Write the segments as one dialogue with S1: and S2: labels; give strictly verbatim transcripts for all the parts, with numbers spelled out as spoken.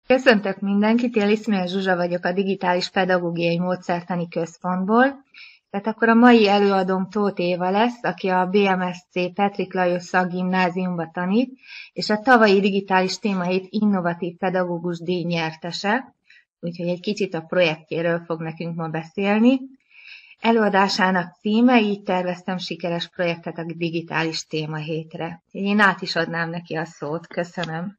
S1: Köszöntök mindenkit, én Liszmia Zsuzsa vagyok a Digitális Pedagógiai Módszertani Központból. Tehát akkor a mai előadóm Tóth Éva lesz, aki a bé em es cé Petrik Lajos Szakgimnáziumba tanít, és a tavalyi digitális témahét innovatív pedagógus díj nyertese, úgyhogy egy kicsit a projektjéről fog nekünk ma beszélni. Előadásának címe, így terveztem sikeres projektet a digitális témahétre. Én át is adnám neki a szót. Köszönöm.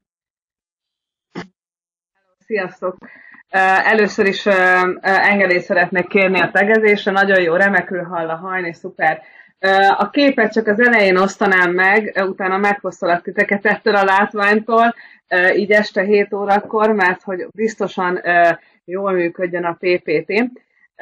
S2: Sziasztok! Először is engedélyt szeretnék kérni a tegezésre, nagyon jó, remekül hall a hajni, szuper. A képet csak az elején osztanám meg, utána megfosztalak titeket ettől a látványtól, így este hét órakor, mert hogy biztosan jól működjön a pé pé té.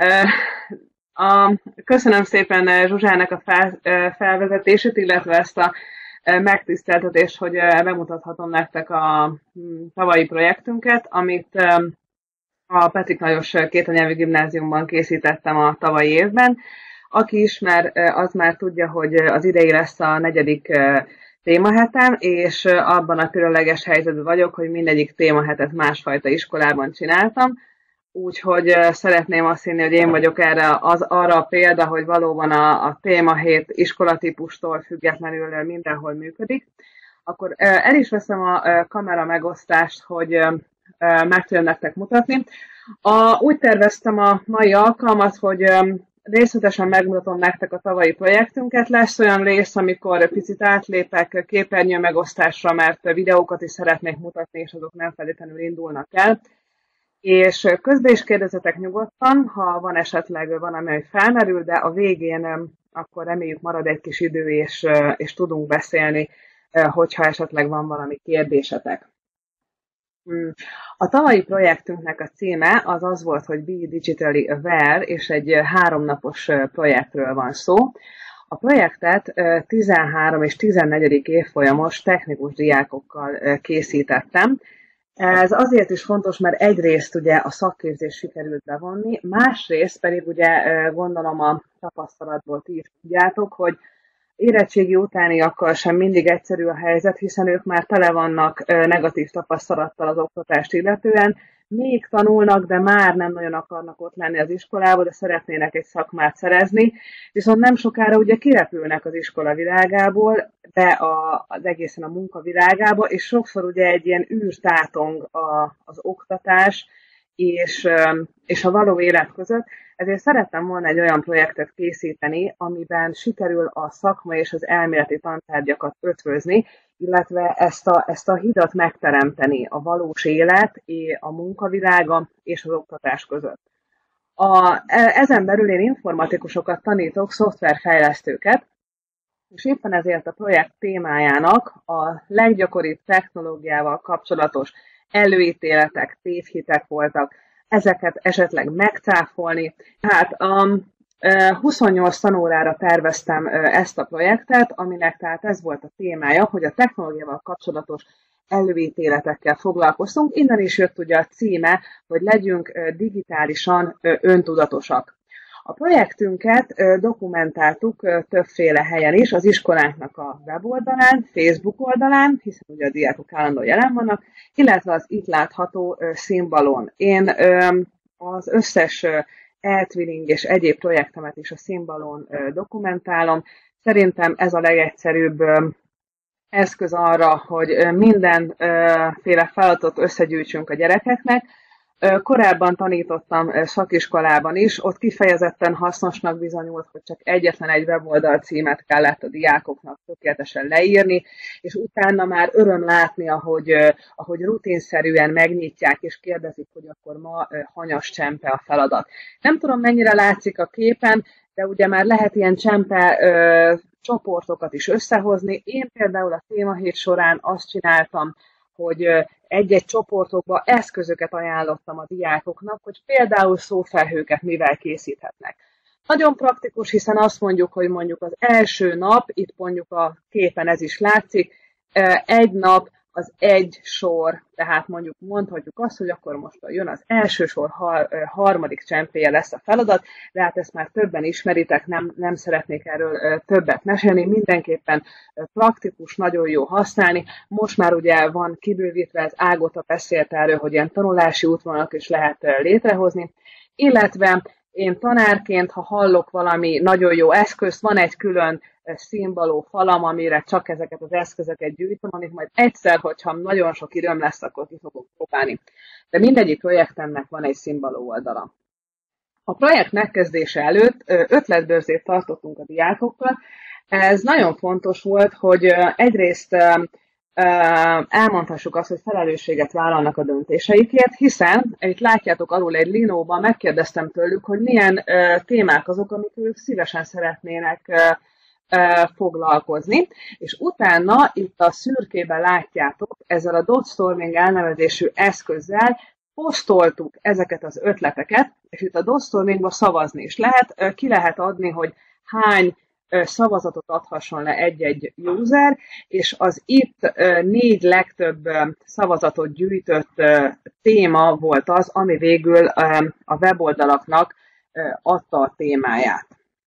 S2: Köszönöm szépen Zsuzsának a felvezetését, illetve ezt a megtiszteltetést, hogy bemutathatom nektek a tavalyi projektünket, amit a Petrik Lajos Kétanyelvű Gimnáziumban készítettem a tavalyi évben. Aki ismer, az már tudja, hogy az idei lesz a negyedik témahetem, és abban a különleges helyzetben vagyok, hogy mindegyik témahetet másfajta iskolában csináltam. Úgyhogy szeretném azt hinni, hogy én vagyok erre az, arra a példa, hogy valóban a, a témahét iskolatípustól függetlenül mindenhol működik. Akkor el is veszem a kamera megosztást, hogy meg tudom nektek mutatni. A, úgy terveztem a mai alkalmat, hogy részletesen megmutatom nektek a tavalyi projektünket. Lesz olyan rész, amikor picit átlépek képernyő megosztásra, mert videókat is szeretnék mutatni, és azok nem feltétlenül indulnak el. És közben is kérdezzetek nyugodtan, ha van esetleg van, ami felmerül, de a végén akkor reméljük marad egy kis idő, és, és tudunk beszélni, hogyha esetleg van valami kérdésetek. A tavalyi projektünknek a címe az az volt, hogy Be Digitally Aware, és egy háromnapos projektről van szó. A projektet tizenhárom és tizennegyedik évfolyamos technikus diákokkal készítettem. Ez azért is fontos, mert egyrészt ugye a szakképzést sikerült bevonni, másrészt pedig ugye gondolom a tapasztalatból ti is tudjátok, hogy érettségi utániakkal sem mindig egyszerű a helyzet, hiszen ők már tele vannak negatív tapasztalattal az oktatást illetően, még tanulnak, de már nem nagyon akarnak ott lenni az iskolában, de szeretnének egy szakmát szerezni, viszont nem sokára ugye kirepülnek az iskola világából, be a, az egészen a munka világába, és sokszor ugye egy ilyen űr tátong a, az oktatás és, és a való élet között. Ezért szerettem volna egy olyan projektet készíteni, amiben sikerül a szakma és az elméleti tantárgyakat ötvözni, illetve ezt a, ezt a hidat megteremteni a valós élet, a munkavilága és az oktatás között. A, ezen belül én informatikusokat tanítok, szoftverfejlesztőket, és éppen ezért a projekt témájának a leggyakoribb technológiával kapcsolatos előítéletek, tévhitek voltak, ezeket esetleg megcáfolni. Hát a huszonnyolc tanórára terveztem ezt a projektet, aminek tehát ez volt a témája, hogy a technológiával kapcsolatos előítéletekkel foglalkoztunk. Innen is jött ugye a címe, hogy legyünk digitálisan öntudatosak. A projektünket dokumentáltuk többféle helyen is, az iskolánknak a weboldalán, Facebook oldalán, hiszen ugye a diákok állandóan jelen vannak, illetve az itt látható színbalon. Én az összes e-twinning és egyéb projektemet is a színbalon dokumentálom. Szerintem ez a legegyszerűbb eszköz arra, hogy mindenféle feladatot összegyűjtsünk a gyerekeknek. Korábban tanítottam szakiskolában is, ott kifejezetten hasznosnak bizonyult, hogy csak egyetlen egy weboldal címet kellett a diákoknak tökéletesen leírni, és utána már öröm látni, ahogy, ahogy rutinszerűen megnyitják és kérdezik, hogy akkor ma hanyas csempe a feladat. Nem tudom, mennyire látszik a képen, de ugye már lehet ilyen csempe ö, csoportokat is összehozni. Én például a témahét során azt csináltam, hogy egy-egy csoportokba eszközöket ajánlottam a diákoknak, hogy például szófelhőket mivel készíthetnek. Nagyon praktikus, hiszen azt mondjuk, hogy mondjuk az első nap, itt mondjuk a képen ez is látszik, egy nap az egy sor, tehát mondjuk mondhatjuk azt, hogy akkor most jön az első sor, har, harmadik csempéje lesz a feladat, de hát ezt már többen ismeritek, nem, nem szeretnék erről többet mesélni, mindenképpen praktikus, nagyon jó használni. Most már ugye van kibővítve, ez Ágota beszélt erről, hogy ilyen tanulási útvonalak is lehet létrehozni, illetve én tanárként, ha hallok valami nagyon jó eszközt, van egy külön színbaló falam, amire csak ezeket az eszközöket gyűjtöm, amit majd egyszer, hogyha nagyon sok időm lesz, akkor ki fogok próbálni. De mindegyik projektemnek van egy színbaló oldala. A projekt megkezdése előtt ötletbörzét tartottunk a diákokkal. Ez nagyon fontos volt, hogy egyrészt elmondhassuk azt, hogy felelősséget vállalnak a döntéseikért, hiszen, itt látjátok alul egy linóban, megkérdeztem tőlük, hogy milyen témák azok, amikről ők szívesen szeretnének foglalkozni, és utána itt a szürkében látjátok, ezzel a dot storming elnevezésű eszközzel posztoltuk ezeket az ötleteket, és itt a dot stormingban szavazni is lehet, ki lehet adni, hogy hány szavazatot adhasson le egy-egy user, és az itt négy legtöbb szavazatot gyűjtött téma volt az, ami végül a weboldalaknak adta a témáját.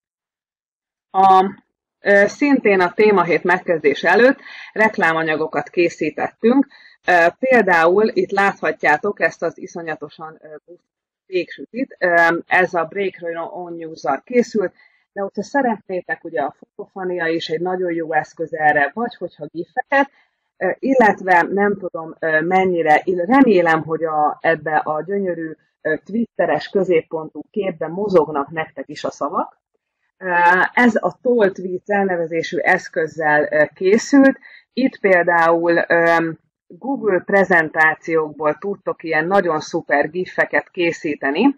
S2: A, szintén a témahét megkezdés előtt reklámanyagokat készítettünk, például itt láthatjátok ezt az iszonyatosan végsütit, ez a Break On News-zal készült, de hogyha szeretnétek, ugye a Fotofania is egy nagyon jó eszköz erre, vagy hogyha gifeket, illetve nem tudom mennyire, remélem, hogy a, ebbe a gyönyörű twitteres középpontú képben mozognak nektek is a szavak. Ez a Toll Tweets elnevezésű eszközzel készült. Itt például Google prezentációkból tudtok ilyen nagyon szuper gifeket készíteni.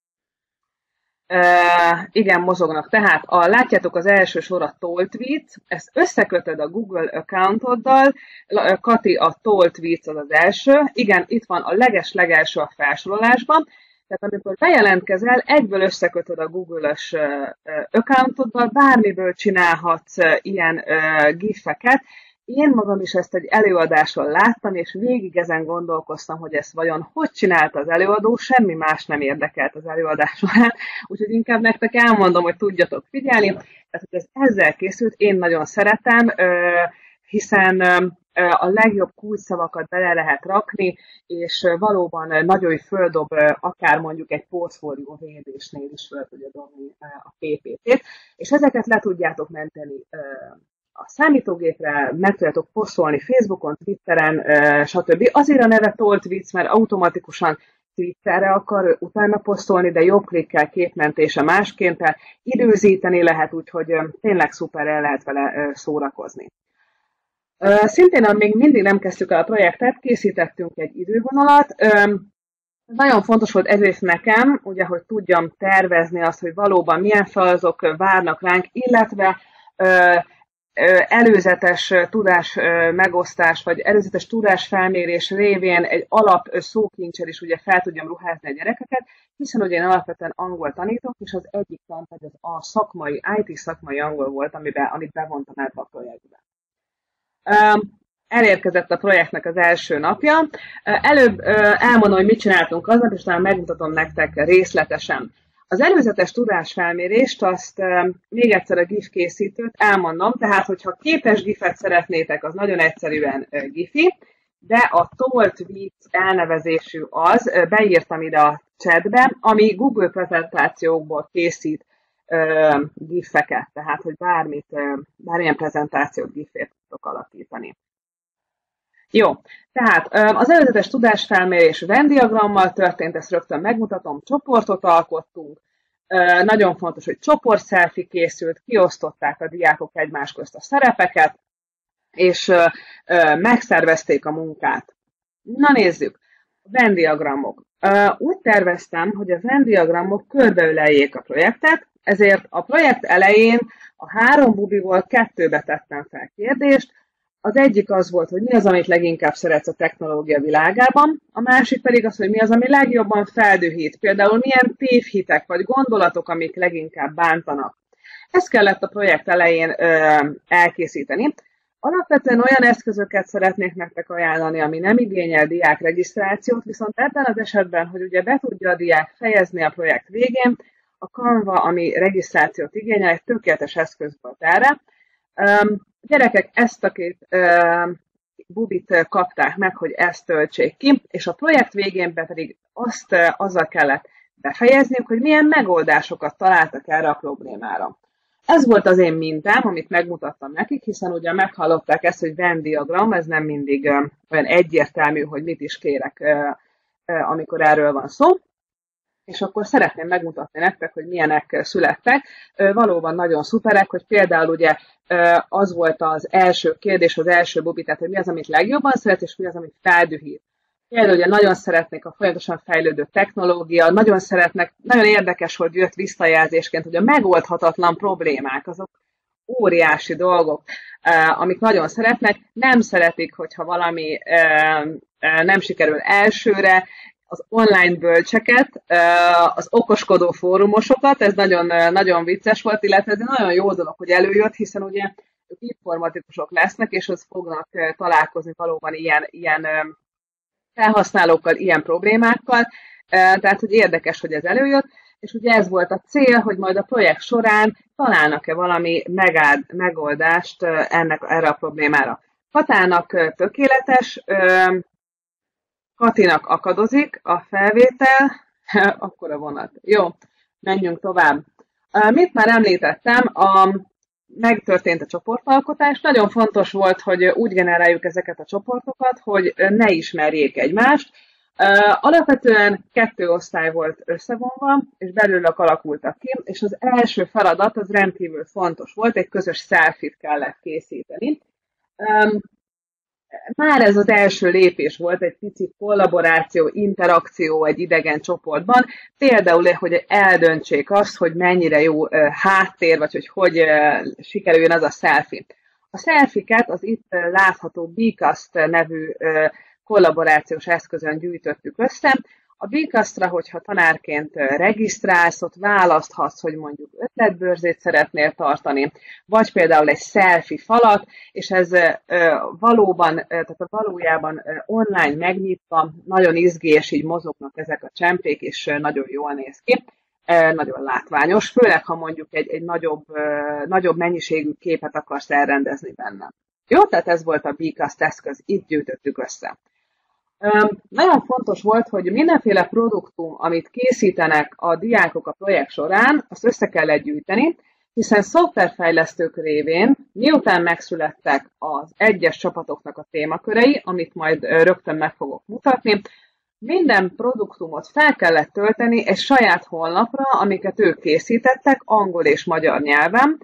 S2: Uh, igen, mozognak. Tehát a, látjátok az első sor a Toll Tweets, ezt összekötöd a Google accountoddal, Kati, a Toll Tweets az az első, igen, itt van a leges-legelső a felsorolásban, tehát amikor bejelentkezel, egyből összekötöd a Google-ös uh, accountoddal, bármiből csinálhatsz uh, ilyen uh, gifeket. Én magam is ezt egy előadáson láttam, és végig ezen gondolkoztam, hogy ezt vajon hogy csinálta az előadó, semmi más nem érdekelt az előadás során, úgyhogy inkább nektek elmondom, hogy tudjatok figyelni. Tehát, hogy ez ezzel készült, én nagyon szeretem, hiszen a legjobb kulcsszavakat bele lehet rakni, és valóban nagyon földob, akár mondjuk egy portfólió védésnél is föl tudja dobni a pé pé té-t, és ezeket le tudjátok menteni a számítógépre, meg tudjátok posztolni Facebookon, Twitteren, stb. Azért a neve Toll Tweets, mert automatikusan Twitterre akar utána posztolni, de jobb klikkel, képmentése másként, időzíteni lehet, úgyhogy tényleg szuper el lehet vele szórakozni. Szintén, még mindig nem kezdtük el a projektet, készítettünk egy idővonalat. Nagyon fontos volt egyrészt nekem, ugye, hogy tudjam tervezni azt, hogy valóban milyen feladatok várnak ránk, illetve előzetes tudás megosztás, vagy előzetes tudásfelmérés révén egy alap szókincsel is ugye fel tudjam ruházni a gyerekeket, hiszen ugye én alapvetően angol tanítok, és az egyik tantárgy az a szakmai, i té szakmai angol volt, amiben, amit bevontam ebbe a projektbe. Elérkezett a projektnek az első napja. Előbb elmondom, hogy mit csináltunk aznap, és talán megmutatom nektek részletesen. Az előzetes tudásfelmérést, azt még egyszer a gif készítőt elmondom, tehát hogyha képes gifet szeretnétek, az nagyon egyszerűen gifi, de a Toll Tweets elnevezésű az, beírtam ide a chatbe, ami Google prezentációkból készít gifeket, tehát hogy bármit, bármilyen prezentációt gifért tudok alakítani. Jó, tehát az előzetes tudásfelmérés Venn diagrammal történt, ezt rögtön megmutatom, csoportot alkottunk, nagyon fontos, hogy csoport selfie készült, kiosztották a diákok egymás közt a szerepeket, és megszervezték a munkát. Na nézzük, Venn diagramok. Úgy terveztem, hogy a Venn diagramok körbeöleljék a projektet, ezért a projekt elején a három bubiból kettőbe tettem fel kérdést. Az egyik az volt, hogy mi az, amit leginkább szeretsz a technológia világában, a másik pedig az, hogy mi az, ami legjobban feldühít, például milyen tévhitek vagy gondolatok, amik leginkább bántanak. Ezt kellett a projekt elején ö, elkészíteni. Alapvetően olyan eszközöket szeretnék nektek ajánlani, ami nem igényel diák regisztrációt, viszont ebben az esetben, hogy ugye be tudja a diák fejezni a projekt végén, a Canva, ami regisztrációt igényel, egy tökéletes eszköz volt erre. Gyerekek ezt a két bubit kapták meg, hogy ezt töltsék ki, és a projekt végén pedig azt azzal kellett befejezniük, hogy milyen megoldásokat találtak erre a problémára. Ez volt az én mintám, amit megmutattam nekik, hiszen ugye meghallották ezt, hogy Venn diagram, ez nem mindig olyan egyértelmű, hogy mit is kérek, amikor erről van szó. És akkor szeretném megmutatni nektek, hogy milyenek születtek. Valóban nagyon szuperek, hogy például ugye az volt az első kérdés, az első bubi, tehát hogy mi az, amit legjobban szeret, és mi az, amit feldühít. Például ugye nagyon szeretnék a folyamatosan fejlődő technológia, nagyon szeretnek, nagyon érdekes, hogy jött visszajelzésként, hogy a megoldhatatlan problémák, azok óriási dolgok, amik nagyon szeretnek, nem szeretik, hogyha valami nem sikerül elsőre, az online bölcseket, az okoskodó fórumosokat, ez nagyon, nagyon vicces volt, illetve ez egy nagyon jó dolog, hogy előjött, hiszen ugye ők informatikusok lesznek, és az fognak találkozni valóban ilyen, ilyen felhasználókkal, ilyen problémákkal, tehát hogy érdekes, hogy ez előjött, és ugye ez volt a cél, hogy majd a projekt során találnak-e valami megáld, megoldást ennek, erre a problémára. Katának tökéletes, Katinak akadozik a felvétel, akkor a vonat. Jó, menjünk tovább. Mit már említettem, a, megtörtént a csoportalkotás. Nagyon fontos volt, hogy úgy generáljuk ezeket a csoportokat, hogy ne ismerjék egymást. Alapvetően kettő osztály volt összevonva, és belőlük alakultak ki, és az első feladat az rendkívül fontos volt, egy közös selfie-t kellett készíteni. Már ez az első lépés volt, egy picit kollaboráció, interakció egy idegen csoportban, például, hogy eldöntsék azt, hogy mennyire jó háttér, vagy hogy hogy sikerüljön az a selfie. A selfie-ket az itt látható Bcast nevű kollaborációs eszközön gyűjtöttük össze. A Bcastra, hogyha tanárként regisztrálsz, ott választhatsz, hogy mondjuk ötletbörzét szeretnél tartani, vagy például egy selfie falat, és ez valóban, tehát valójában online megnyitva, nagyon izgés, így mozognak ezek a csempék, és nagyon jól néz ki, nagyon látványos, főleg ha mondjuk egy, egy nagyobb, nagyobb mennyiségű képet akarsz elrendezni benne. Jó, tehát ez volt a Bcast eszköz, itt gyűjtöttük össze. Nagyon fontos volt, hogy mindenféle produktum, amit készítenek a diákok a projekt során, azt össze kellett gyűjteni, hiszen szoftverfejlesztők révén, miután megszülettek az egyes csapatoknak a témakörei, amit majd rögtön meg fogok mutatni, minden produktumot fel kellett tölteni egy saját honlapra, amiket ők készítettek, angol és magyar nyelven.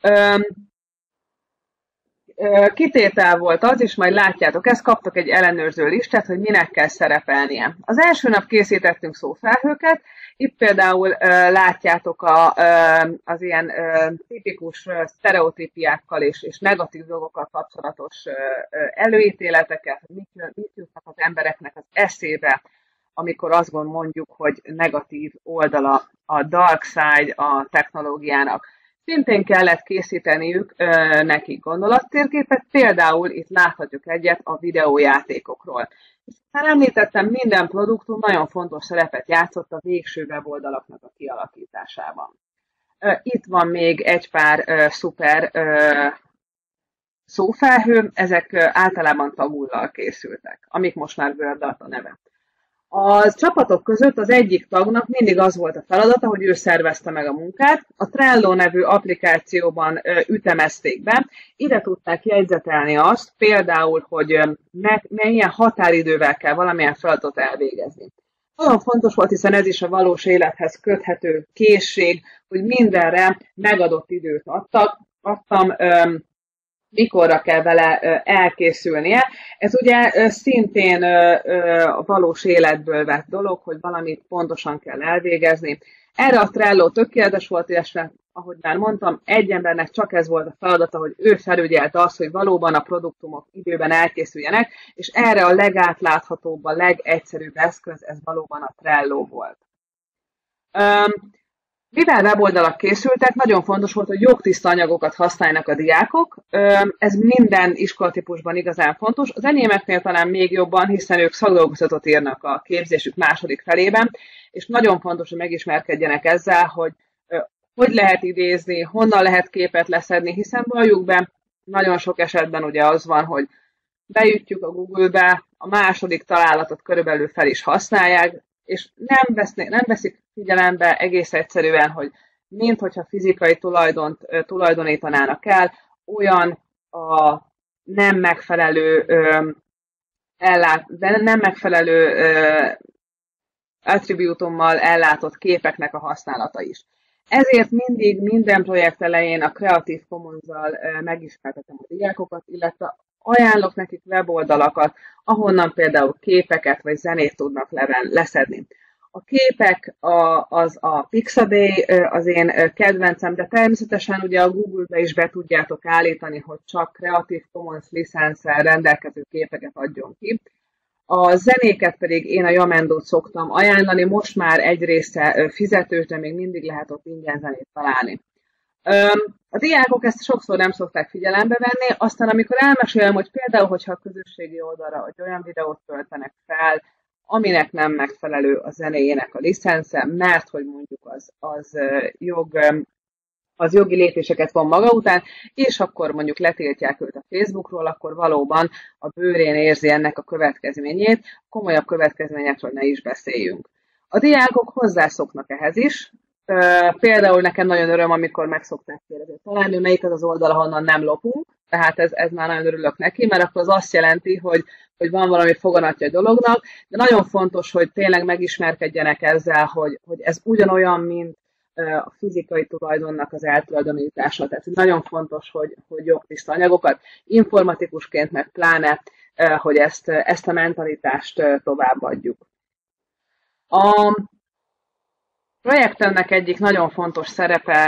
S2: Kitétel volt az, és majd látjátok, ezt kaptak egy ellenőrző listát, hogy minek kell szerepelnie. Az első nap készítettünk szófelhőket, itt például uh, látjátok a, uh, az ilyen uh, tipikus uh, sztereotípiákkal és, és negatív dolgokkal kapcsolatos uh, előítéleteket, mit, mit jutnak az embereknek az eszébe, amikor azt mondjuk, hogy negatív oldala, a dark side a technológiának. Szintén kellett készíteniük ö, nekik gondolattérképet, például itt láthatjuk egyet a videójátékokról. Már említettem, minden produktum nagyon fontos szerepet játszott a végső weboldalaknak a kialakításában. Ö, itt van még egy pár ö, szuper ö, szófelhő, ezek ö, általában tagullal készültek, amik most már Word a neve. A csapatok között az egyik tagnak mindig az volt a feladata, hogy ő szervezte meg a munkát. A Trello nevű applikációban ütemezték be. Ide tudták jegyzetelni azt, például, hogy milyen határidővel kell valamilyen feladatot elvégezni. Nagyon fontos volt, hiszen ez is a valós élethez köthető készség, hogy mindenre megadott időt adtak, adtam, mikorra kell vele elkészülnie. Ez ugye szintén a valós életből vett dolog, hogy valamit pontosan kell elvégezni. Erre a Trello tökéletes volt, és ahogy már mondtam, egy embernek csak ez volt a feladata, hogy ő felügyelte azt, hogy valóban a produktumok időben elkészüljenek, és erre a legátláthatóbb, a legegyszerűbb eszköz, ez valóban a Trello volt. Mivel weboldalak készültek, nagyon fontos volt, hogy jogtiszta anyagokat használjanak a diákok. Ez minden iskolatípusban igazán fontos. Az enyémeknél talán még jobban, hiszen ők szakdolgozatot írnak a képzésük második felében, és nagyon fontos, hogy megismerkedjenek ezzel, hogy hogy lehet idézni, honnan lehet képet leszedni, hiszen valljuk be, nagyon sok esetben ugye az van, hogy beütjük a Google-be, a második találatot körülbelül fel is használják, és nem, vesznek, nem veszik figyelembe egész egyszerűen, hogy mint hogyha fizikai tulajdont tulajdonítanának el, olyan a nem megfelelő ellát, nem megfelelő attribútummal ellátott képeknek a használata is. Ezért mindig minden projekt elején a Creative Commons-zal megismertetem a diákokat, illetve ajánlok nekik weboldalakat, ahonnan például képeket vagy zenét tudnak leszedni. A képek a, az a Pixabay, az én kedvencem, de természetesen ugye a Google-be is be tudjátok állítani, hogy csak Creative Commons licenszel rendelkező képeket adjon ki. A zenéket pedig én a Jamendót szoktam ajánlani, most már egy része fizetős, de még mindig lehet ott ingyen zenét találni. A diákok ezt sokszor nem szokták figyelembe venni, aztán amikor elmesélem, hogy például, hogyha a közösségi oldalra egy olyan videót töltenek fel, aminek nem megfelelő a zenéjének a licence, mert hogy mondjuk az, az, jog, az jogi lépéseket von maga után, és akkor mondjuk letiltják őt a Facebookról, akkor valóban a bőrén érzi ennek a következményét, komolyabb következményekről ne is beszéljünk. A diákok hozzászoknak ehhez is. Például nekem nagyon öröm, amikor megszokták kérdezni, talán ő melyik az az oldal, ahonnan nem lopunk, tehát ez, ez már nagyon örülök neki, mert akkor az azt jelenti, hogy, hogy van valami foganatja a dolognak, de nagyon fontos, hogy tényleg megismerkedjenek ezzel, hogy, hogy ez ugyanolyan, mint a fizikai tulajdonnak az eltulajdonítása. Tehát nagyon fontos, hogy, hogy jogtiszta anyagokat, informatikusként meg pláne, hogy ezt, ezt a mentalitást továbbadjuk. A projektemnek egyik nagyon fontos szerepe,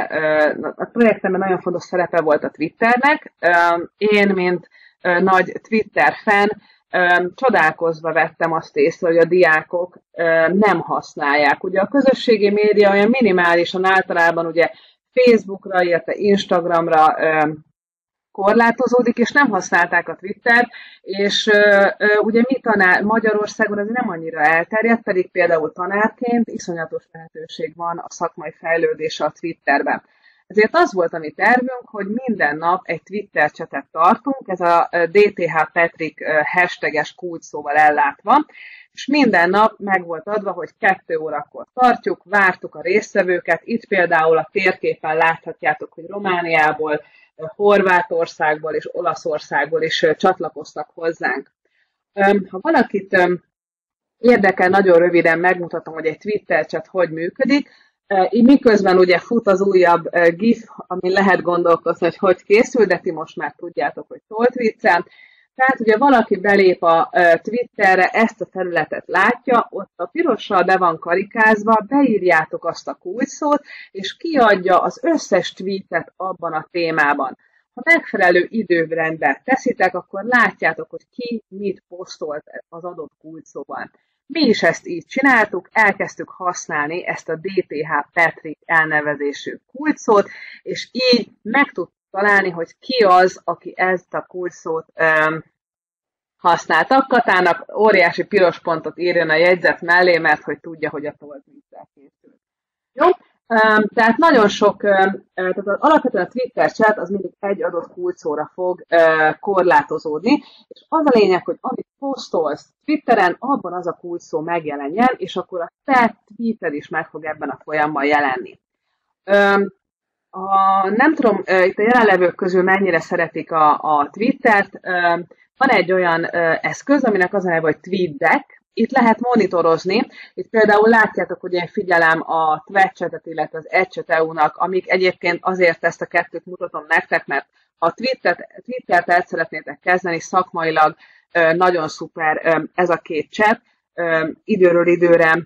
S2: a projektemben nagyon fontos szerepe volt a Twitternek. Én, mint nagy Twitter fan, csodálkozva vettem azt észre, hogy a diákok nem használják. Ugye a közösségi média olyan minimálisan általában ugye Facebookra, illetve Instagramra korlátozódik, és nem használták a Twittert, és uh, ugye mi tanár, Magyarországon ez nem annyira elterjedt, pedig például tanárként iszonyatos lehetőség van a szakmai fejlődésre a Twitterben. Ezért az volt a mi tervünk, hogy minden nap egy Twitter csetet tartunk, ez a dé té há Patrick hashtages kulcsszóval ellátva, és minden nap meg volt adva, hogy kettő órakor tartjuk, vártuk a résztvevőket, itt például a térképen láthatjátok, hogy Romániából, Horvátországból és Olaszországból is csatlakoztak hozzánk. Ha valakit érdekel, nagyon röviden megmutatom, hogy egy Twitter chat hogy működik. Így miközben ugye fut az újabb gif, amin lehet gondolkozni, hogy hogy készül, de ti most már tudjátok, hogy tolt viccel. Tehát ugye valaki belép a Twitterre, ezt a felületet látja, ott a pirossal be van karikázva, beírjátok azt a kulcsszót, és kiadja az összes tweetet abban a témában. Ha megfelelő időrendben teszitek, akkor látjátok, hogy ki mit posztolt az adott kulcsszóban. Mi is ezt így csináltuk, elkezdtük használni ezt a dé té há Patrick elnevezésű kulcsszót, és így meg tudtuk találni, hogy ki az, aki ezt a kulcsszót um, használta. Katának óriási piros pontot írjon a jegyzet mellé, mert hogy tudja, hogy a tolt vízzel készül. Jó? Um, tehát nagyon sok, um, tehát az, alapvetően a Twitter chat az mindig egy adott kulcsszóra fog uh, korlátozódni, és az a lényeg, hogy amit posztolsz Twitteren, abban az a kulcsszó megjelenjen, és akkor a te tweeted is meg fog ebben a folyamban jelenni. Um, A, nem tudom, itt a jelenlevők közül mennyire szeretik a, a Twittert. Van egy olyan eszköz, aminek az a neve, hogy TweetDeck. Itt lehet monitorozni. Itt például látjátok, hogy én figyelem a Twitch-et, illetve az EdChat é u-nak, amik egyébként azért ezt a kettőt mutatom nektek, mert ha a Twittert, Twittert el szeretnétek kezdeni, szakmailag nagyon szuper ez a két chat. Időről időre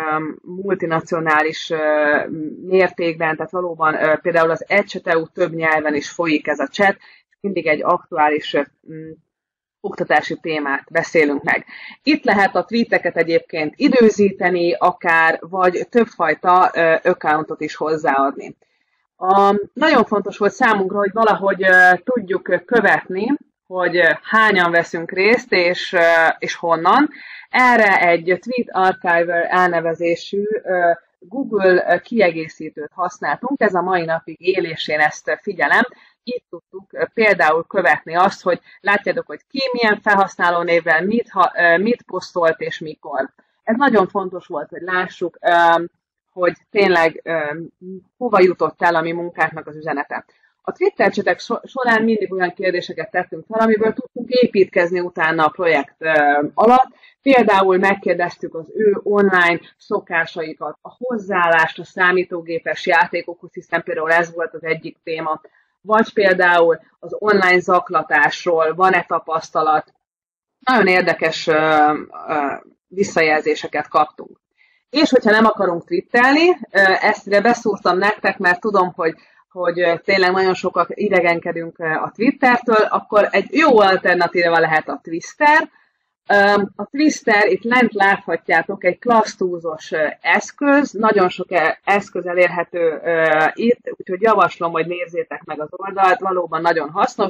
S2: multinacionális mértékben, tehát valóban például az EdChat é u több nyelven is folyik ez a chat, és mindig egy aktuális oktatási témát beszélünk meg. Itt lehet a tweeteket egyébként időzíteni, akár, vagy többfajta uh, accountot is hozzáadni. A, nagyon fontos volt számunkra, hogy valahogy uh, tudjuk követni, hogy uh, hányan veszünk részt, és, uh, és honnan. Erre egy Tweet Archiver elnevezésű uh, Google kiegészítőt használtunk, ez a mai napig él, és én ezt figyelem. Itt tudtuk például követni azt, hogy látjátok, hogy ki milyen felhasználó névvel mit, mit posztolt és mikor. Ez nagyon fontos volt, hogy lássuk, hogy tényleg hova jutott el a mi munkáknak az üzenete. A Twitter csetek során mindig olyan kérdéseket tettünk fel, amiből tudtunk építkezni utána a projekt alatt. Például megkérdeztük az ő online szokásaikat, a hozzáállást a számítógépes játékokhoz, hiszen például ez volt az egyik téma. Vagy például az online zaklatásról van-e tapasztalat. Nagyon érdekes uh, uh, visszajelzéseket kaptunk. És hogyha nem akarunk twittelni, uh, ezt beszúrtam nektek, mert tudom, hogy, hogy tényleg nagyon sokat idegenkedünk a Twittertől, akkor egy jó alternatíva lehet a Twister. Um, a Twister, itt lent láthatjátok, egy klassztúzos uh, eszköz, nagyon sok eszköz elérhető uh, itt, úgyhogy javaslom, hogy nézzétek meg az oldalt, valóban nagyon hasznos.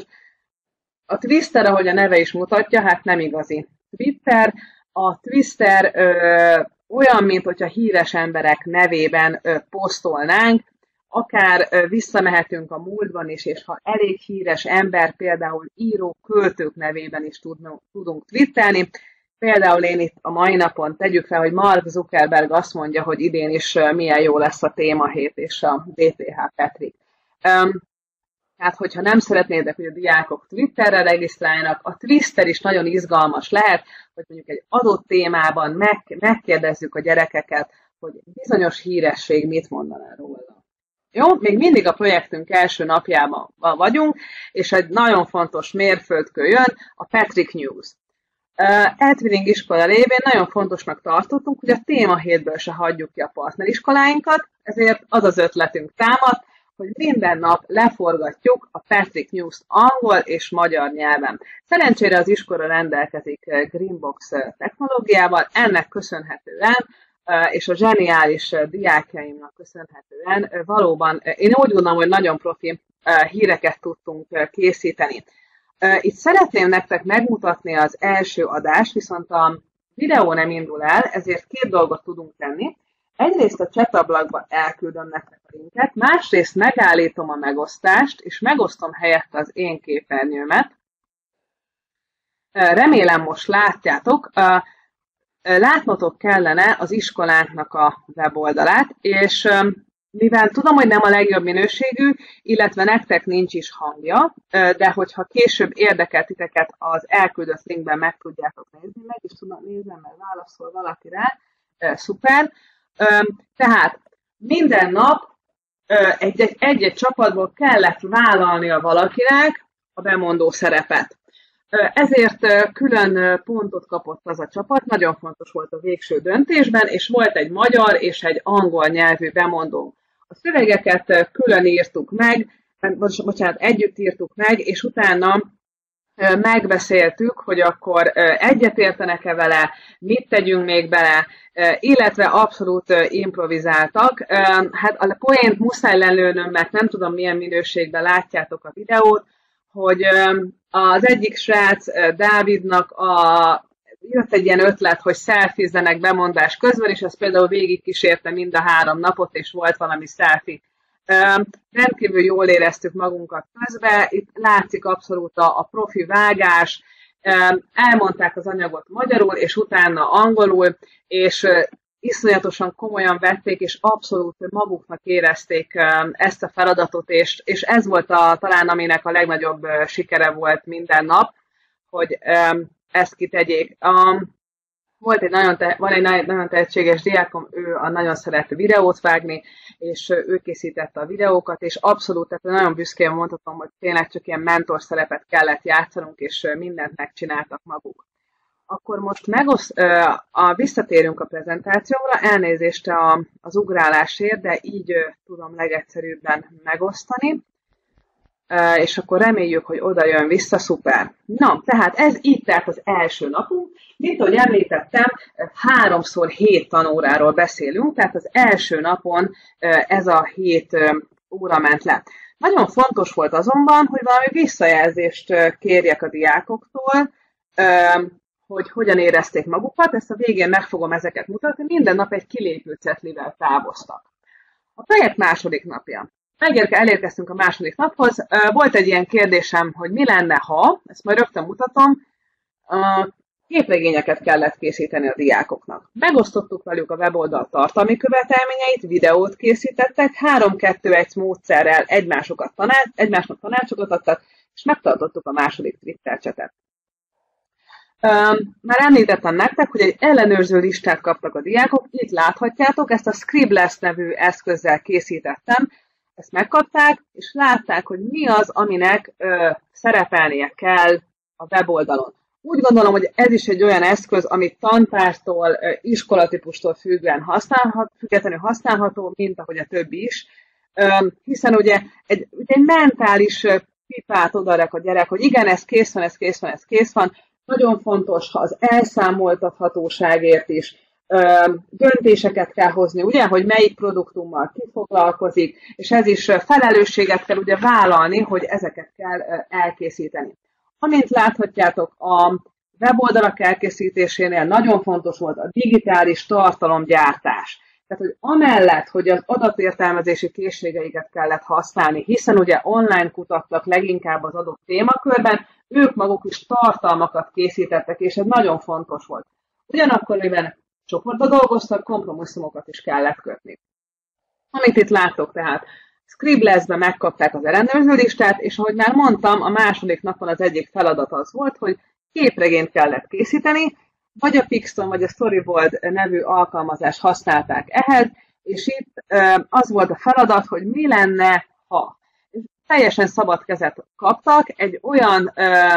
S2: A Twister, ahogy a neve is mutatja, hát nem igazi Twitter. A Twister uh, olyan, mint hogyha híres emberek nevében uh, posztolnánk, akár uh, visszamehetünk a múltban is, és ha elég híres ember, például írók, költők nevében is tudunk, tudunk twittelni. Például én itt a mai napon tegyük fel, hogy Mark Zuckerberg azt mondja, hogy idén is uh, milyen jó lesz a témahét és a dé té há Petrik. Um, tehát, hogyha nem szeretnétek, hogy a diákok Twitterre regisztráljanak, a Twister is nagyon izgalmas lehet, hogy mondjuk egy adott témában meg, megkérdezzük a gyerekeket, hogy bizonyos híresség mit mondaná róla. Jó, még mindig a projektünk első napjában vagyunk, és egy nagyon fontos mérföldkő jön, a Petrik News. Uh, Eltwinning iskola révén nagyon fontosnak tartottunk, hogy a témahétből se hagyjuk ki a partneriskoláinkat, ezért az az ötletünk támadt, hogy minden nap leforgatjuk a Petrik News angol és magyar nyelven. Szerencsére az iskola rendelkezik Greenbox technológiával, ennek köszönhetően és a zseniális diákjaimnak köszönhetően valóban, én úgy gondolom, hogy nagyon profi híreket tudtunk készíteni. Itt szeretném nektek megmutatni az első adást, viszont a videó nem indul el, ezért két dolgot tudunk tenni. Egyrészt a chatablakba elküldöm nektek a linket, másrészt megállítom a megosztást, és megosztom helyette az én képernyőmet. Remélem most látjátok. Látnotok kellene az iskolánknak a weboldalát, és mivel tudom, hogy nem a legjobb minőségű, illetve nektek nincs is hangja, de hogyha később érdekel titeket, az elküldött linkben meg tudjátok nézni, meg is tudom nézni, mert válaszol valaki rá, szuper. Tehát minden nap egy-egy csapatból kellett vállalnia valakinek a bemondó szerepet. Ezért külön pontot kapott az a csapat, nagyon fontos volt a végső döntésben, és volt egy magyar és egy angol nyelvű bemondó. A szövegeket külön írtuk meg, bocsánat, együtt írtuk meg, és utána megbeszéltük, hogy akkor egyetértenek-e vele, mit tegyünk még bele, illetve abszolút improvizáltak. Hát a poént muszáj lelőnöm, mert nem tudom milyen minőségben látjátok a videót, hogy az egyik srác, Dávidnak a, jött egy ilyen ötlet, hogy szelfizzenek bemondás közben, és ezt például végigkísérte mind a három napot, és volt valami szelfi. Rendkívül jól éreztük magunkat közben, itt látszik abszolút a, a profi vágás, elmondták az anyagot magyarul, és utána angolul, és iszonyatosan komolyan vették, és abszolút maguknak érezték ezt a feladatot, és, és ez volt a, talán aminek a legnagyobb sikere volt minden nap, hogy ezt kitegyék. Volt egy nagyon, te, van egy nagyon tehetséges diákom, ő a nagyon szeret videót vágni, és ő készítette a videókat, és abszolút, tehát nagyon büszkén mondhatom, hogy tényleg csak ilyen mentor szerepet kellett játszanunk, és mindent megcsináltak maguk. Akkor most megosz, a, visszatérünk a prezentációra, elnézést a, az ugrálásért, de így tudom legegyszerűbben megosztani. és akkor reméljük, hogy oda jön vissza, szuper. Na, tehát ez így telt az első napunk. Mint ahogy említettem, háromszor hét tanóráról beszélünk, tehát az első napon ez a hét óra ment le. Nagyon fontos volt azonban, hogy valami visszajelzést kérjek a diákoktól, hogy hogyan érezték magukat, ezt a végén meg fogom ezeket mutatni, minden nap egy kilépő cetlivel távoztak. A projekt második napja. Megérke, elérkeztünk a második naphoz. Volt egy ilyen kérdésem, hogy mi lenne, ha, ezt majd rögtön mutatom, képregényeket kellett készíteni a diákoknak. Megosztottuk velük a weboldal tartalmi követelményeit, videót készítettek, három kettő egy módszerrel egymásokat tanács, egymásnak tanácsokat adtak, és megtartottuk a második Twitter csetet. Már említettem nektek, hogy egy ellenőrző listát kaptak a diákok, itt láthatjátok, ezt a Scribbles nevű eszközzel készítettem, ezt megkapták, és látták, hogy mi az, aminek ö, szerepelnie kell a weboldalon. Úgy gondolom, hogy ez is egy olyan eszköz, amit tantártól, iskolatípustól függően használhat, függetlenül használható, mint ahogy a többi is, hiszen ugye egy, ugye egy mentális pipát odarak a gyerek, hogy igen, ez kész van, ez kész van, ez kész van. Nagyon fontos, ha az elszámoltathatóságért is döntéseket kell hozni, ugye, hogy melyik produktummal ki foglalkozik, és ez is felelősséget kell ugye vállalni, hogy ezeket kell elkészíteni. Amint láthatjátok, a weboldalak elkészítésénél nagyon fontos volt a digitális tartalomgyártás. Tehát, hogy amellett, hogy az adatértelmezési készségeiket kellett használni, hiszen ugye online kutattak leginkább az adott témakörben, ők maguk is tartalmakat készítettek, és ez nagyon fontos volt. Ugyanakkor, mivel csoportba dolgoztak, kompromisszumokat is kellett kötni. Amit itt láttok, tehát Scribblesbe megkapták az ellenőrző listát, és ahogy már mondtam, a második napon az egyik feladat az volt, hogy képregényt kellett készíteni, vagy a Pixton, vagy a Storyboard nevű alkalmazást használták ehhez, és itt az volt a feladat, hogy mi lenne, ha. Teljesen szabad kezet kaptak, egy olyan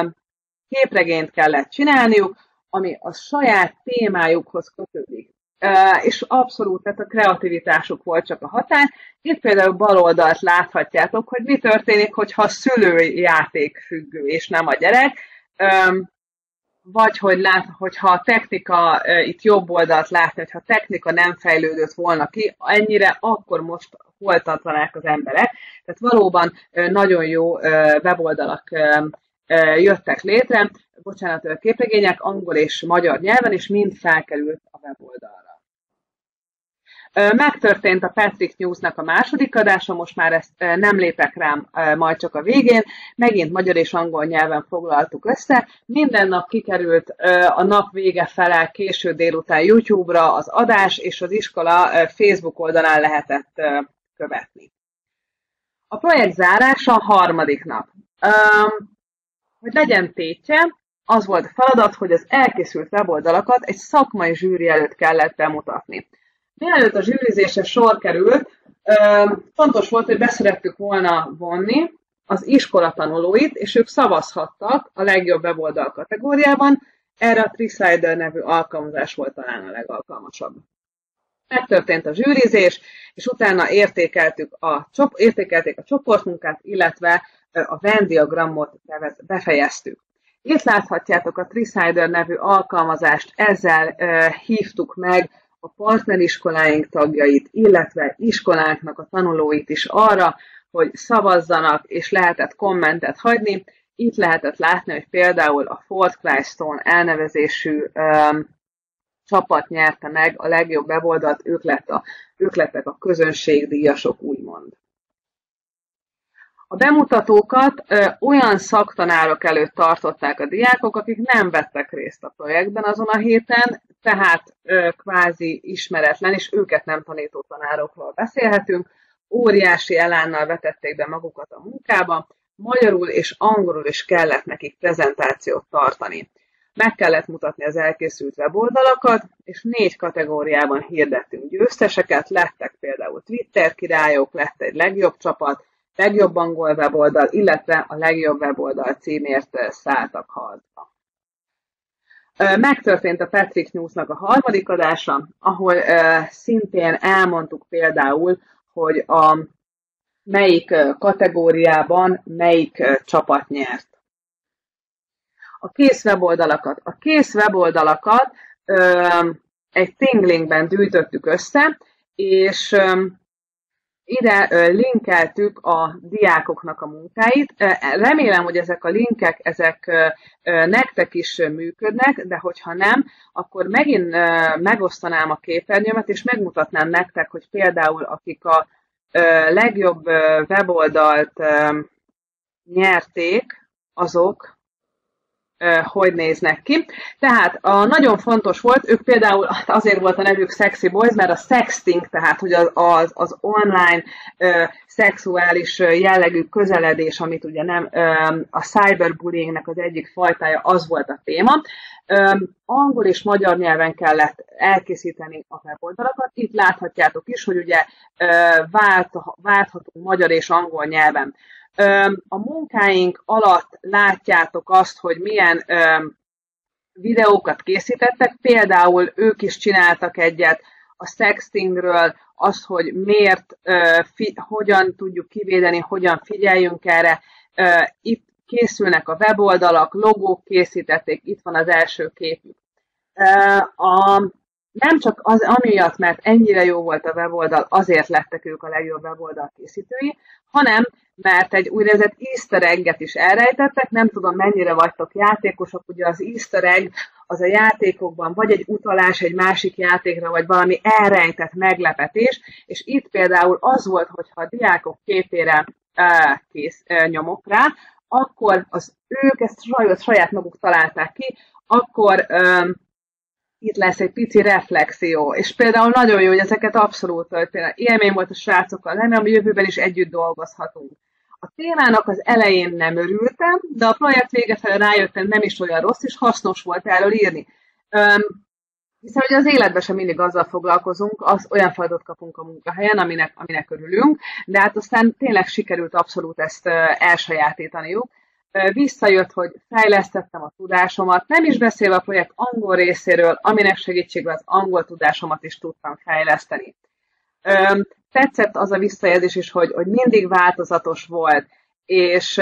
S2: képregényt kellett csinálniuk, ami a saját témájukhoz kötődik. Uh, és abszolút, tehát a kreativitásuk volt csak a határ. Itt például bal oldalt láthatjátok, hogy mi történik, hogyha a szülőjáték függő, és nem a gyerek. Um, vagy hogy lát, hogyha a technika, uh, itt jobb oldalt látni, hogyha a technika nem fejlődött volna ki, ennyire akkor most hol tartanák az emberek. Tehát valóban uh, nagyon jó uh, weboldalak uh, uh, jöttek létre, bocsánat, képregények angol és magyar nyelven, és mind felkerült a weboldalra. Megtörtént a Patrick Newsnak a második adása, most már ezt nem lépek rám majd csak a végén, megint magyar és angol nyelven foglaltuk össze, minden nap kikerült a nap vége fele késő délután YouTube-ra az adás, és az iskola Facebook oldalán lehetett követni. A projekt zárása a harmadik nap. Hogy legyen tétje, az volt a feladat, hogy az elkészült weboldalakat egy szakmai zsűri előtt kellett bemutatni. Mielőtt a zsűrizésre sor került, fontos volt, hogy beszerettük volna vonni az iskola tanulóit, és ők szavazhattak a legjobb weboldal kategóriában, erre a Tricider nevű alkalmazás volt talán a legalkalmasabb. Megtörtént a zsűrizés, és utána értékeltük a, értékelték a csoportmunkát, illetve a Venn diagramot befejeztük. Itt láthatjátok a Tricider nevű alkalmazást, ezzel hívtuk meg a partneriskoláink tagjait, illetve iskolánknak a tanulóit is arra, hogy szavazzanak, és lehetett kommentet hagyni. Itt lehetett látni, hogy például a Fort Clistone elnevezésű um, csapat nyerte meg a legjobb weboldalt, ők, lett a, ők lettek a közönségdíjasok, úgymond. A bemutatókat ö, olyan szaktanárok előtt tartották a diákok, akik nem vettek részt a projektben azon a héten, tehát ö, kvázi ismeretlen, és őket nem tanító tanárokról beszélhetünk. Óriási elánnal vetették be magukat a munkába, magyarul és angolul is kellett nekik prezentációt tartani. Meg kellett mutatni az elkészült weboldalakat, és négy kategóriában hirdettünk győzteseket, lettek például Twitter királyok, lett egy legjobb csapat, legjobb angol weboldal, illetve a legjobb weboldal címért szálltak harcba. Megtörtént a Patrick Newsnak a harmadik adása, ahol szintén elmondtuk például, hogy a melyik kategóriában melyik csapat nyert. A kész weboldalakat. A kész weboldalakat ö, egy Thinglinkben gyűjtöttük össze, és ö, ide ö, linkeltük a diákoknak a munkáit. Remélem, hogy ezek a linkek, ezek ö, ö, nektek is működnek, de hogyha nem, akkor megint ö, megosztanám a képernyőmet, és megmutatnám nektek, hogy például akik a ö, legjobb ö, weboldalt ö, nyerték, azok hogy néznek ki. Tehát a, nagyon fontos volt, ők például azért volt a nevük Sexy Boys, mert a sexting, tehát hogy az, az, az online ö, szexuális jellegű közeledés, amit ugye nem ö, a cyberbullyingnek az egyik fajtája, az volt a téma. Ö, angol és magyar nyelven kellett elkészíteni a weboldalakat. Itt láthatjátok is, hogy ugye ö, vált, válthatunk magyar és angol nyelven. A munkáink alatt látjátok azt, hogy milyen videókat készítettek, például ők is csináltak egyet a sextingről, az, hogy miért, fi, hogyan tudjuk kivédeni, hogyan figyeljünk erre. Itt készülnek a weboldalak, logók készítették, itt van az első képük. A, nem csak az, amiatt, mert ennyire jó volt a weboldal, azért lettek ők a legjobb weboldal készítői, hanem mert egy úgynevezett easter egget is elrejtettek, nem tudom mennyire vagytok játékosok, ugye az easter egg az a játékokban vagy egy utalás egy másik játékra, vagy valami elrejtett meglepetés, és itt például az volt, hogyha a diákok képére uh, kész, uh, nyomok rá, akkor az ők ezt saját, saját maguk találták ki, akkor um, itt lesz egy pici reflexió, és például nagyon jó, hogy ezeket abszolút például élmény volt a srácokkal lenni, ami jövőben is együtt dolgozhatunk. A témának az elején nem örültem, de a projekt vége felé rájöttem, nem is olyan rossz, és hasznos volt erről írni. Üm, hiszen hogy az életben sem mindig azzal foglalkozunk, az olyan feladatot kapunk a munkahelyen, aminek, aminek örülünk, de hát aztán tényleg sikerült abszolút ezt elsajátítaniuk. Visszajött, hogy fejlesztettem a tudásomat, nem is beszélve a projekt angol részéről, aminek segítségével az angol tudásomat is tudtam fejleszteni. Tetszett az a visszajelzés is, hogy, hogy mindig változatos volt, és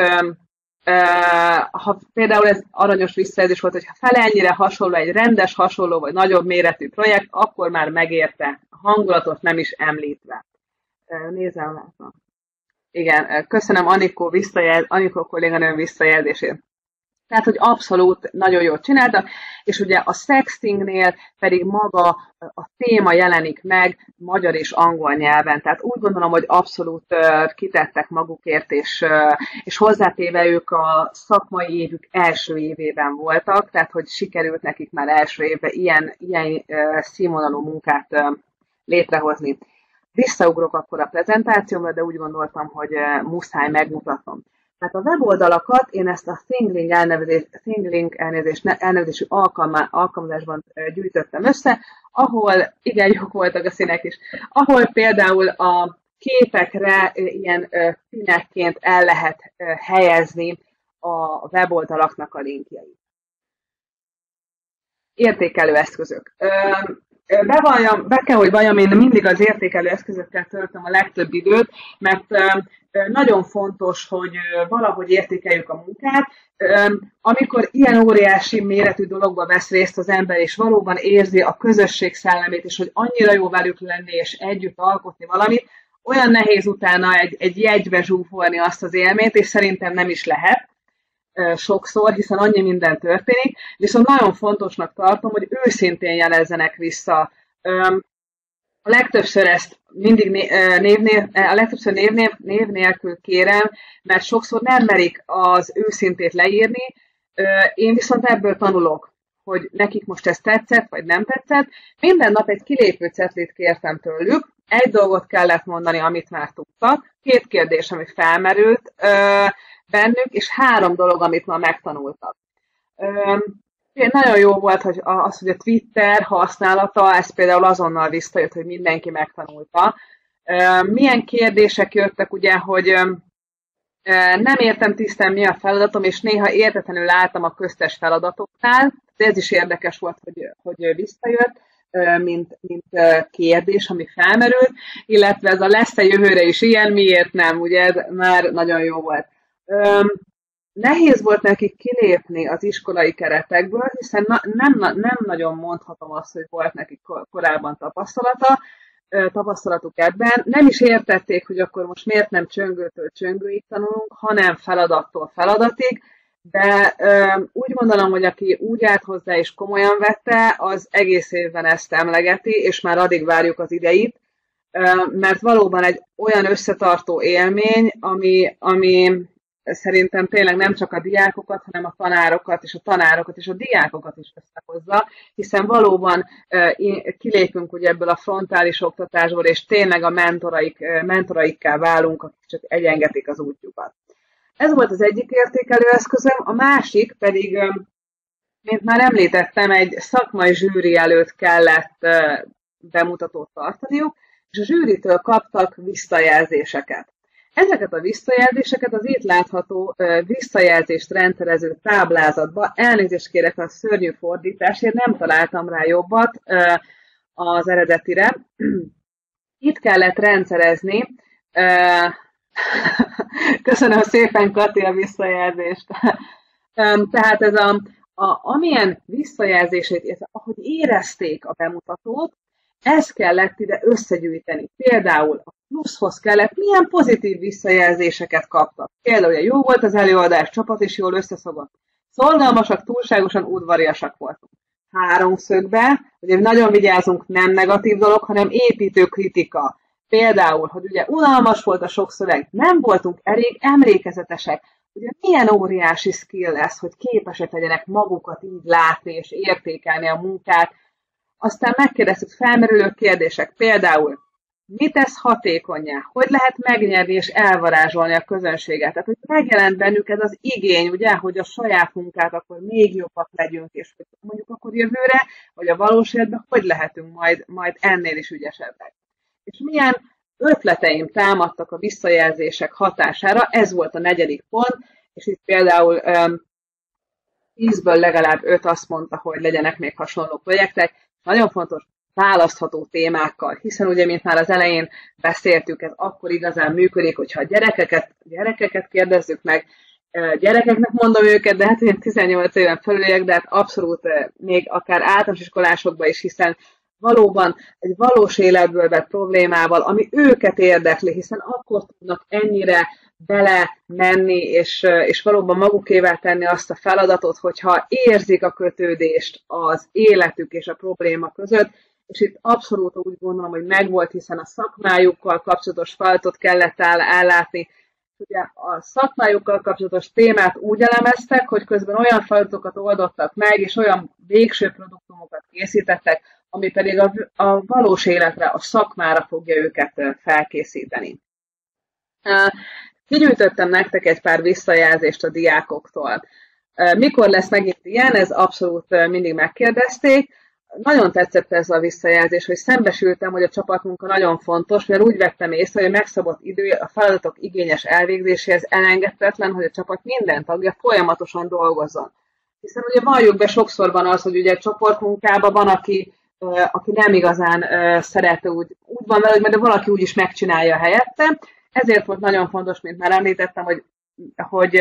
S2: ha például ez aranyos visszajelzés volt, hogy ha fele ennyire hasonló, egy rendes, hasonló vagy nagyobb méretű projekt, akkor már megérte, a hangulatot nem is említve. Nézem, látom. Igen, köszönöm Anikó, visszajel, Anikó kolléganőm visszajelzését. Tehát, hogy abszolút nagyon jól csináltak, és ugye a sextingnél pedig maga a téma jelenik meg magyar és angol nyelven. Tehát úgy gondolom, hogy abszolút uh, kitettek magukért, és, uh, és hozzátéve ők a szakmai évük első évében voltak, tehát hogy sikerült nekik már első évben ilyen, ilyen uh, színvonalú munkát uh, létrehozni. Visszaugrok akkor a prezentációmra, de úgy gondoltam, hogy uh, muszáj megmutatnom. Tehát a weboldalakat én ezt a Thinglink, elnevezés, Thinglink elnevezés, elnevezésű alkalma, alkalmazásban gyűjtöttem össze, ahol, igen, jók voltak a színek is, ahol például a képekre ilyen színekként el lehet helyezni a weboldalaknak a linkjeit. Értékelő eszközök. Be, valljam, be kell, hogy valljam, én mindig az értékelő eszközökkel töltöm a legtöbb időt, mert nagyon fontos, hogy valahogy értékeljük a munkát. Amikor ilyen óriási méretű dologba vesz részt az ember, és valóban érzi a közösség szellemét, és hogy annyira jó velük lenni, és együtt alkotni valamit, olyan nehéz utána egy, egy jegybe zsúfolni azt az élményt, és szerintem nem is lehet sokszor, hiszen annyi minden történik, viszont nagyon fontosnak tartom, hogy őszintén jelezzenek vissza. A legtöbbször ezt mindig név, név, a legtöbbször név, név, név nélkül kérem, mert sokszor nem merik az őszintét leírni. Én viszont ebből tanulok, hogy nekik most ez tetszett, vagy nem tetszett. Minden nap egy kilépő cetlit kértem tőlük, egy dolgot kellett mondani, amit már tudtak, két kérdés, ami felmerült bennük, és három dolog, amit már megtanultak. Nagyon jó volt, hogy az, hogy a Twitter használata, ez például azonnal visszajött, hogy mindenki megtanulta. Milyen kérdések jöttek, ugye, hogy nem értem tisztán, mi a feladatom, és néha értetlenül álltam a köztes feladatoknál, de ez is érdekes volt, hogy, hogy visszajött. mint, mint kérdés, ami felmerült, illetve ez a lesz-e jövőre is ilyen, miért nem, ugye ez már nagyon jó volt. Nehéz volt nekik kilépni az iskolai keretekből, hiszen na, nem, nem nagyon mondhatom azt, hogy volt nekik korábban tapasztalata, tapasztalatuk ebben. Nem is értették, hogy akkor most miért nem csöngőtől csöngőig tanulunk, hanem feladattól feladatig, de úgy gondolom, hogy aki úgy állt hozzá és komolyan vette, az egész évben ezt emlegeti, és már addig várjuk az ideit, mert valóban egy olyan összetartó élmény, ami, ami szerintem tényleg nem csak a diákokat, hanem a tanárokat és a tanárokat és a diákokat is összehozza, hiszen valóban kilépünk ugye ebből a frontális oktatásból, és tényleg a mentoraik, mentoraikká válunk, akik csak egyengetik az útjukat. Ez volt az egyik értékelő eszközöm, a másik pedig, mint már említettem, egy szakmai zsűri előtt kellett bemutatót tartaniuk, és a zsűritől kaptak visszajelzéseket. Ezeket a visszajelzéseket az itt látható visszajelzést rendszerező táblázatba, elnézést kérek a szörnyű fordításért, nem találtam rá jobbat az eredetire. Itt kellett rendszerezni. Köszönöm szépen, Kati, a visszajelzést. Tehát ez a, a, amilyen visszajelzését, ahogy érezték a bemutatót, ezt kellett ide összegyűjteni. Például a pluszhoz kellett, milyen pozitív visszajelzéseket kaptak. Például, hogy jó volt az előadás, csapat is jól összeszokott. Szorgalmasak, túlságosan udvariasak voltunk. Háromszögbe, ugye nagyon vigyázunk, nem negatív dolog, hanem építő kritika. Például, hogy ugye unalmas volt a sok szöveg, nem voltunk elég emlékezetesek. Ugye milyen óriási skill lesz, hogy képesek legyenek magukat így látni és értékelni a munkát. Aztán megkérdeztük felmerülő kérdések, például, mi tesz hatékonnyá? Hogy lehet megnyerni és elvarázsolni a közönséget? Tehát, hogy megjelent bennük ez az igény, ugye, hogy a saját munkát akkor még jobbak legyünk, és hogy mondjuk akkor jövőre, vagy a valós életben, hogy lehetünk majd, majd ennél is ügyesebbek. És milyen ötleteim támadtak a visszajelzések hatására, ez volt a negyedik pont, és itt például tízből legalább öt azt mondta, hogy legyenek még hasonló projektek. Nagyon fontos, választható témákkal, hiszen ugye, mint már az elején beszéltük, ez akkor igazán működik, hogyha a gyerekeket, gyerekeket kérdezzük meg, gyerekeknek mondom őket, de hát ilyen tizennyolc éven felüliek, de hát abszolút még akár általános iskolásokban is, hiszen valóban egy valós életből vett problémával, ami őket érdekli, hiszen akkor tudnak ennyire bele menni, és, és valóban magukévá tenni azt a feladatot, hogyha érzik a kötődést az életük és a probléma között, és itt abszolút úgy gondolom, hogy megvolt, hiszen a szakmájukkal kapcsolatos feladatot kellett ellátni. Ugye a szakmájukkal kapcsolatos témát úgy elemeztek, hogy közben olyan feladatokat oldottak meg, és olyan végső produktumokat készítettek, ami pedig a, a valós életre, a szakmára fogja őket felkészíteni. Kigyűjtöttem nektek egy pár visszajelzést a diákoktól. Mikor lesz megint ilyen, ez abszolút mindig megkérdezték. Nagyon tetszett ez a visszajelzés, hogy szembesültem, hogy a csapatmunka nagyon fontos, mert úgy vettem észre, hogy a megszabott idő a feladatok igényes elvégzéséhez elengedhetetlen, hogy a csapat minden tagja folyamatosan dolgozzon. Hiszen ugye valljuk be, sokszor van az, hogy ugye csoportmunkában van, aki, aki nem igazán szeret, úgy, úgy van vele, de valaki úgyis megcsinálja helyette. Ezért volt nagyon fontos, mint már említettem, hogy, hogy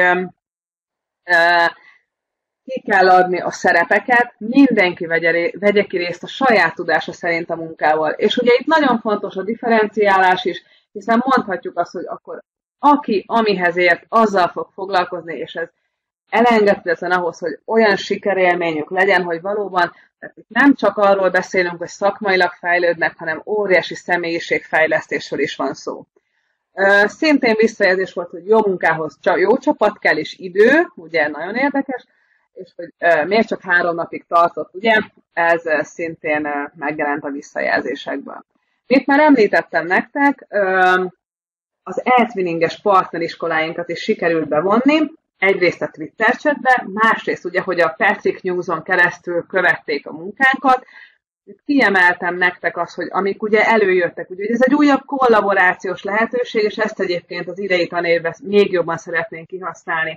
S2: ki kell adni a szerepeket, mindenki vegye, vegye ki részt a saját tudása szerint a munkával. És ugye itt nagyon fontos a differenciálás is, hiszen mondhatjuk azt, hogy akkor aki amihez ért, azzal fog foglalkozni, és ez elengedhetetlen ahhoz, hogy olyan sikerélményük legyen, hogy valóban tehát itt nem csak arról beszélünk, hogy szakmailag fejlődnek, hanem óriási személyiségfejlesztésről is van szó. Szintén visszajelzés volt, hogy jó munkához jó csapat kell, és idő, ugye nagyon érdekes, és hogy miért csak három napig tartott, ugye, ez szintén megjelent a visszajelzésekből. Mint már említettem nektek, az eltwinninges partneriskoláinkat is sikerült bevonni, egyrészt a Twitter chatbe, másrészt ugye, hogy a Patrick Newson keresztül követték a munkánkat. Kiemeltem nektek azt, hogy amik ugye előjöttek, ugye ez egy újabb kollaborációs lehetőség, és ezt egyébként az idei tanévben még jobban szeretnénk kihasználni.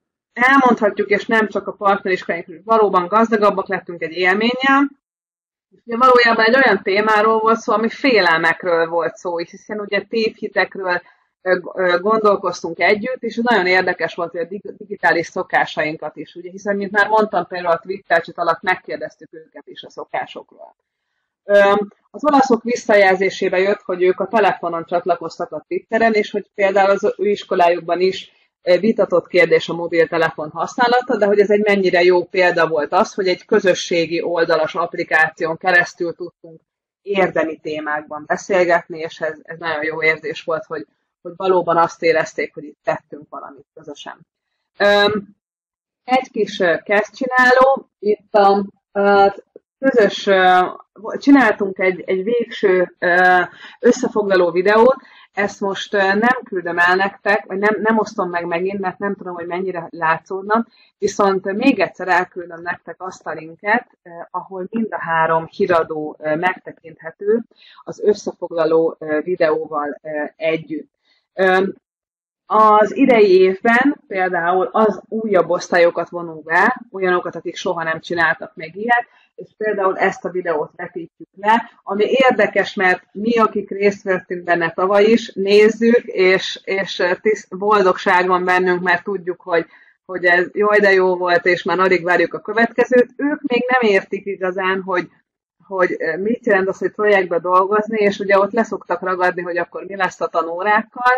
S2: Elmondhatjuk, és nem csak a partneriskoláink, hogy valóban gazdagabbak lettünk egy élménnyel, Ugye valójában egy olyan témáról volt szó, ami félelmekről volt szó, hiszen ugye tévhitekről gondolkoztunk együtt, és nagyon érdekes volt, hogy a digitális szokásainkat is, ugye, hiszen, mint már mondtam, például a Twitter chat alatt megkérdeztük őket is a szokásokról. Az olaszok visszajelzésébe jött, hogy ők a telefonon csatlakoztak a Twitteren, és hogy például az ő iskolájukban is vitatott kérdés a mobiltelefon használata, de hogy ez egy mennyire jó példa volt az, hogy egy közösségi oldalas applikáción keresztül tudtunk érdemi témákban beszélgetni, és ez, ez nagyon jó érzés volt, hogy, hogy valóban azt érezték, hogy itt tettünk valamit közösen. Egy kis kezdcsináló, itt a, a közös, csináltunk egy, egy végső összefoglaló videót, ezt most nem küldöm el nektek, vagy nem, nem osztom meg megint, mert nem tudom, hogy mennyire látszódnak, viszont még egyszer elküldöm nektek azt a linket, ahol mind a három híradó megtekinthető az összefoglaló videóval együtt. Az idei évben például az újabb osztályokat vonunk be, olyanokat, akik soha nem csináltak még ilyet, és például ezt a videót vetítjük le, ami érdekes, mert mi, akik részt vettünk benne tavaly is, nézzük, és, és tiszt, boldogság van bennünk, mert tudjuk, hogy, hogy ez jaj, de jó volt, és már alig várjuk a következőt. Ők még nem értik igazán, hogy, hogy mit jelent az, hogy projektbe dolgozni, és ugye ott leszoktak ragadni, hogy akkor mi lesz a tanórákkal,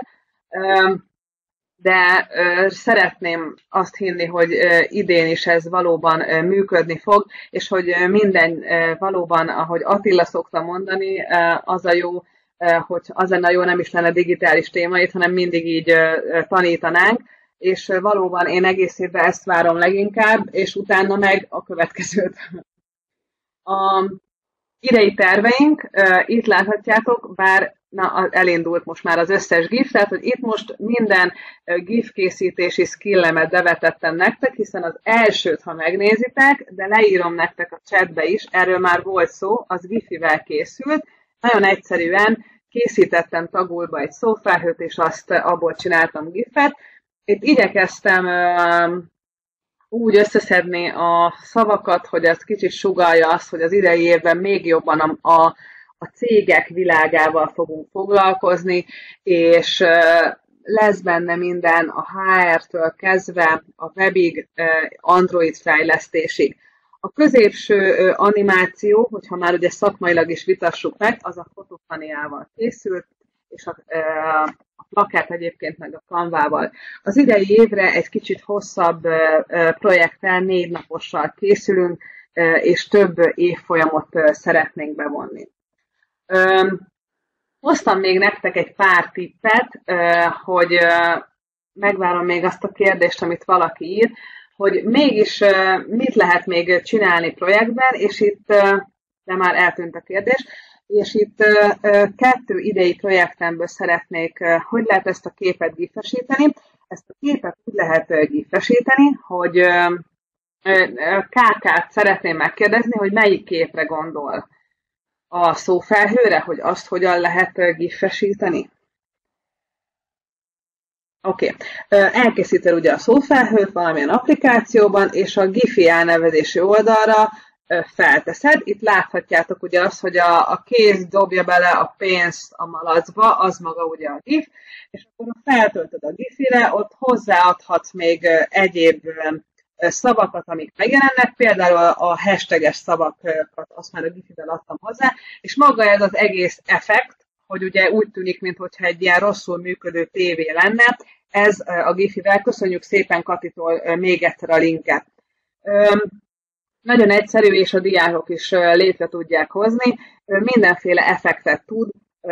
S2: de szeretném azt hinni, hogy idén is ez valóban működni fog, és hogy minden valóban, ahogy Attila szokta mondani, az a jó, hogy az lenne jó, nem is lenne digitális témait, hanem mindig így tanítanánk, és valóban én egész évben ezt várom leginkább, és utána meg a következőt. A idei terveink, itt láthatjátok, bár na, elindult most már az összes gif, tehát hogy itt most minden gif készítési skillemet bevetettem nektek, hiszen az elsőt, ha megnézitek, de leírom nektek a chatbe is, erről már volt szó, az gifivel készült, nagyon egyszerűen készítettem tagulba egy szófelhőt, és azt abból csináltam gifet. Itt igyekeztem úgy összeszedni a szavakat, hogy ez kicsit sugallja azt, hogy az idei évben még jobban a, a, a cégek világával fogunk foglalkozni, és lesz benne minden a há er-től kezdve a webig, Android fejlesztésig. A középső animáció, hogyha már ugye szakmailag is vitassuk meg, az a Photofaniával készült, és a, a plakát egyébként meg a Canvával. Az idei évre egy kicsit hosszabb projekttel, négy napossal készülünk, és több évfolyamot szeretnénk bevonni. Hoztam még nektek egy pár tippet, hogy megvárom még azt a kérdést, amit valaki ír, hogy mégis mit lehet még csinálni projektben, és itt, de már eltűnt a kérdés, és itt kettő idei projektemből szeretnék, hogy lehet ezt a képet gifesíteni. Ezt a képet úgy lehet gifesíteni, hogy ká ká-t szeretném megkérdezni, hogy melyik képre gondol. A szófelhőre, hogy azt hogyan lehet gifesíteni? Oké. Okay. Elkészíted ugye a szófelhőt valamilyen applikációban, és a Giphy elnevezési oldalra felteszed. Itt láthatjátok ugye azt, hogy a, a kéz dobja bele a pénzt a malacba, az maga ugye a GIF, és akkor feltöltöd a Giphyre, ott hozzáadhatsz még egyéb szavakat, amik megjelennek, például a hashtages szavakat, azt már a Giphyben adtam hozzá, és maga ez az egész effekt, hogy ugye úgy tűnik, mintha egy ilyen rosszul működő tévé lenne, ez a Giphyvel. Köszönjük szépen Katitól még egyszer a linket. Nagyon egyszerű, és a diákok is létre tudják hozni. Mindenféle effektet tud,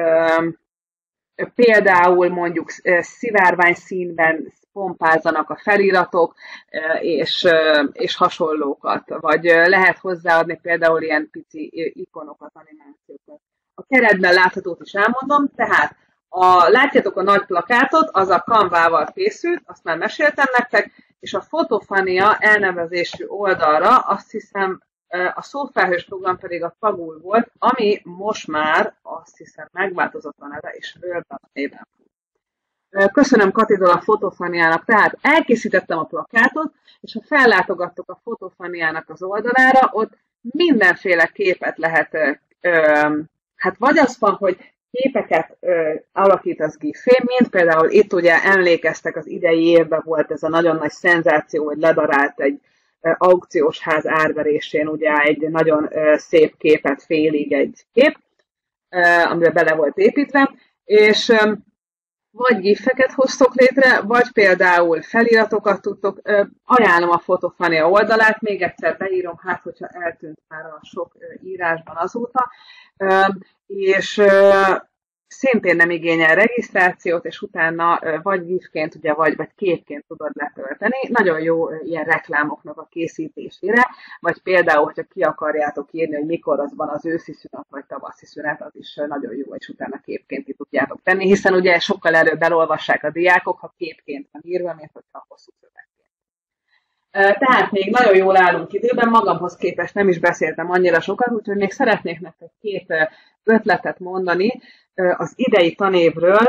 S2: például mondjuk szivárvány színben pompázzanak a feliratok, és, és hasonlókat, vagy lehet hozzáadni például ilyen pici ikonokat, animációkat. A keretben láthatót is elmondom, tehát a, látjátok a nagy plakátot, az a Canvával készült, azt már meséltem nektek, és a Photofania elnevezésű oldalra azt hiszem a szófelhős program pedig a Tagul volt, ami most már azt hiszem megváltozott a neve, és Word néven fut. Köszönöm Katitól a Photofaniának, tehát elkészítettem a plakátot, és ha fellátogattok a Photofaniának az oldalára, ott mindenféle képet lehet, hát vagy az van, hogy képeket alakítasz gifé, mint például itt ugye emlékeztek, az idei évben volt ez a nagyon nagy szenzáció, hogy ledarált egy aukciós ház árverésén ugye egy nagyon szép képet, félig egy kép, amiben bele volt építve, és vagy gifeket hoztok létre, vagy például feliratokat tudtok. Ajánlom a Photofania oldalát, még egyszer beírom, hát hogyha eltűnt már a sok írásban azóta, és szintén nem igényel regisztrációt, és utána vagy gifként, ugye, vagy, vagy képként tudod letölteni. Nagyon jó ilyen reklámoknak a készítésére, vagy például, hogyha ki akarjátok írni, hogy mikor az van az őszi szünet, vagy tavaszi szünet, az is nagyon jó, és utána képként ki tudjátok tenni, hiszen ugye sokkal előbb elolvassák a diákok, ha képként van írva, mint hogyha hosszú szövegként. Tehát még nagyon jól állunk időben, magamhoz képest nem is beszéltem annyira sokat, úgyhogy még szeretnék nektek két ötletet mondani az idei tanévről.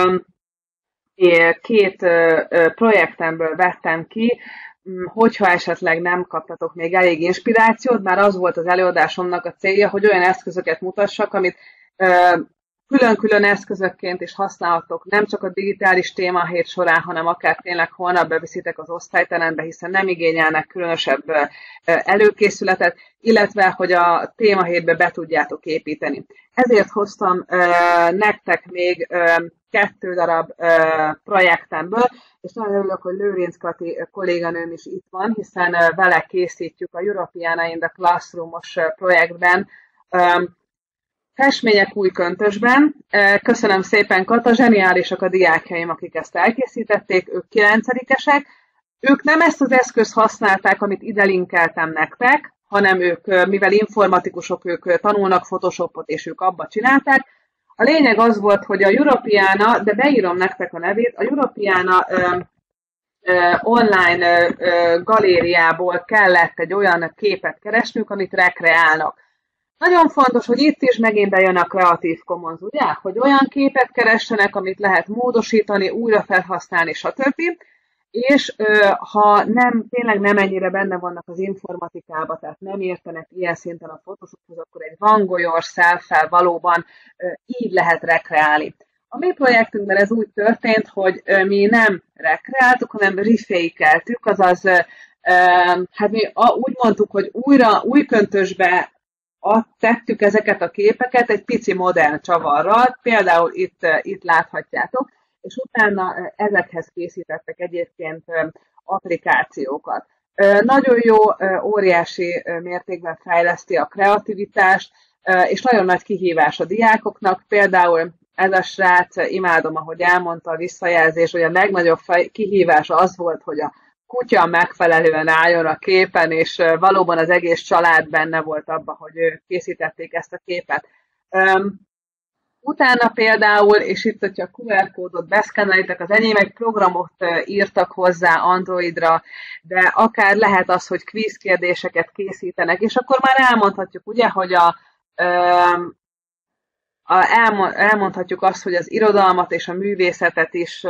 S2: Két projektemből vettem ki, hogyha esetleg nem kaptatok még elég inspirációt, bár az volt az előadásomnak a célja, hogy olyan eszközöket mutassak, amit külön-külön eszközökként is használhatok, nem csak a digitális témahét során, hanem akár tényleg holnap beviszitek az osztályterembe, hiszen nem igényelnek különösebb előkészületet, illetve, hogy a témahétbe be tudjátok építeni. Ezért hoztam nektek még kettő darab projektemből, és nagyon örülök, hogy Lőrinc Kati kolléganőm is itt van, hiszen vele készítjük a Europeana in the Classroom-os projektben festmények új köntösben. Köszönöm szépen, Kata, zseniálisak a diákjaim, akik ezt elkészítették, ők kilencedikesek. Ők nem ezt az eszközt használták, amit ide linkeltem nektek, hanem ők, mivel informatikusok, ők tanulnak Photoshopot, és ők abba csinálták. A lényeg az volt, hogy a Europeana, de beírom nektek a nevét, a Europeana ö, ö, online ö, galériából kellett egy olyan képet keresnünk, amit rekreálnak. Nagyon fontos, hogy itt is megint bejön a Creative Commons, ugye? Hogy olyan képet keressenek, amit lehet módosítani, újra felhasználni, stb. És ha nem, tényleg nem ennyire benne vannak az informatikába, tehát nem értenek ilyen szinten a Photoshophoz, akkor egy Van Gogh yourself-fel valóban így lehet rekreálni. A mi projektünkben ez úgy történt, hogy mi nem rekreáltuk, hanem refékeltük, azaz hát mi úgy mondtuk, hogy újra, új köntösbe tettük ezeket a képeket egy pici modern csavarral, például itt, itt láthatjátok, és utána ezekhez készítettek egyébként applikációkat. Nagyon jó, óriási mértékben fejleszti a kreativitást, és nagyon nagy kihívás a diákoknak. Például ez a srác, imádom, ahogy elmondta a visszajelzés, hogy a legnagyobb kihívás az volt, hogy a kutya megfelelően álljon a képen, és valóban az egész család benne volt abban, hogy készítették ezt a képet. Utána például, és itt, hogyha a kú er kódot beszkennelitek, az enyém egy programot írtak hozzá Androidra, de akár lehet az, hogy quiz kérdéseket készítenek, és akkor már elmondhatjuk, ugye, hogy a, a elmondhatjuk azt, hogy az irodalmat és a művészetet is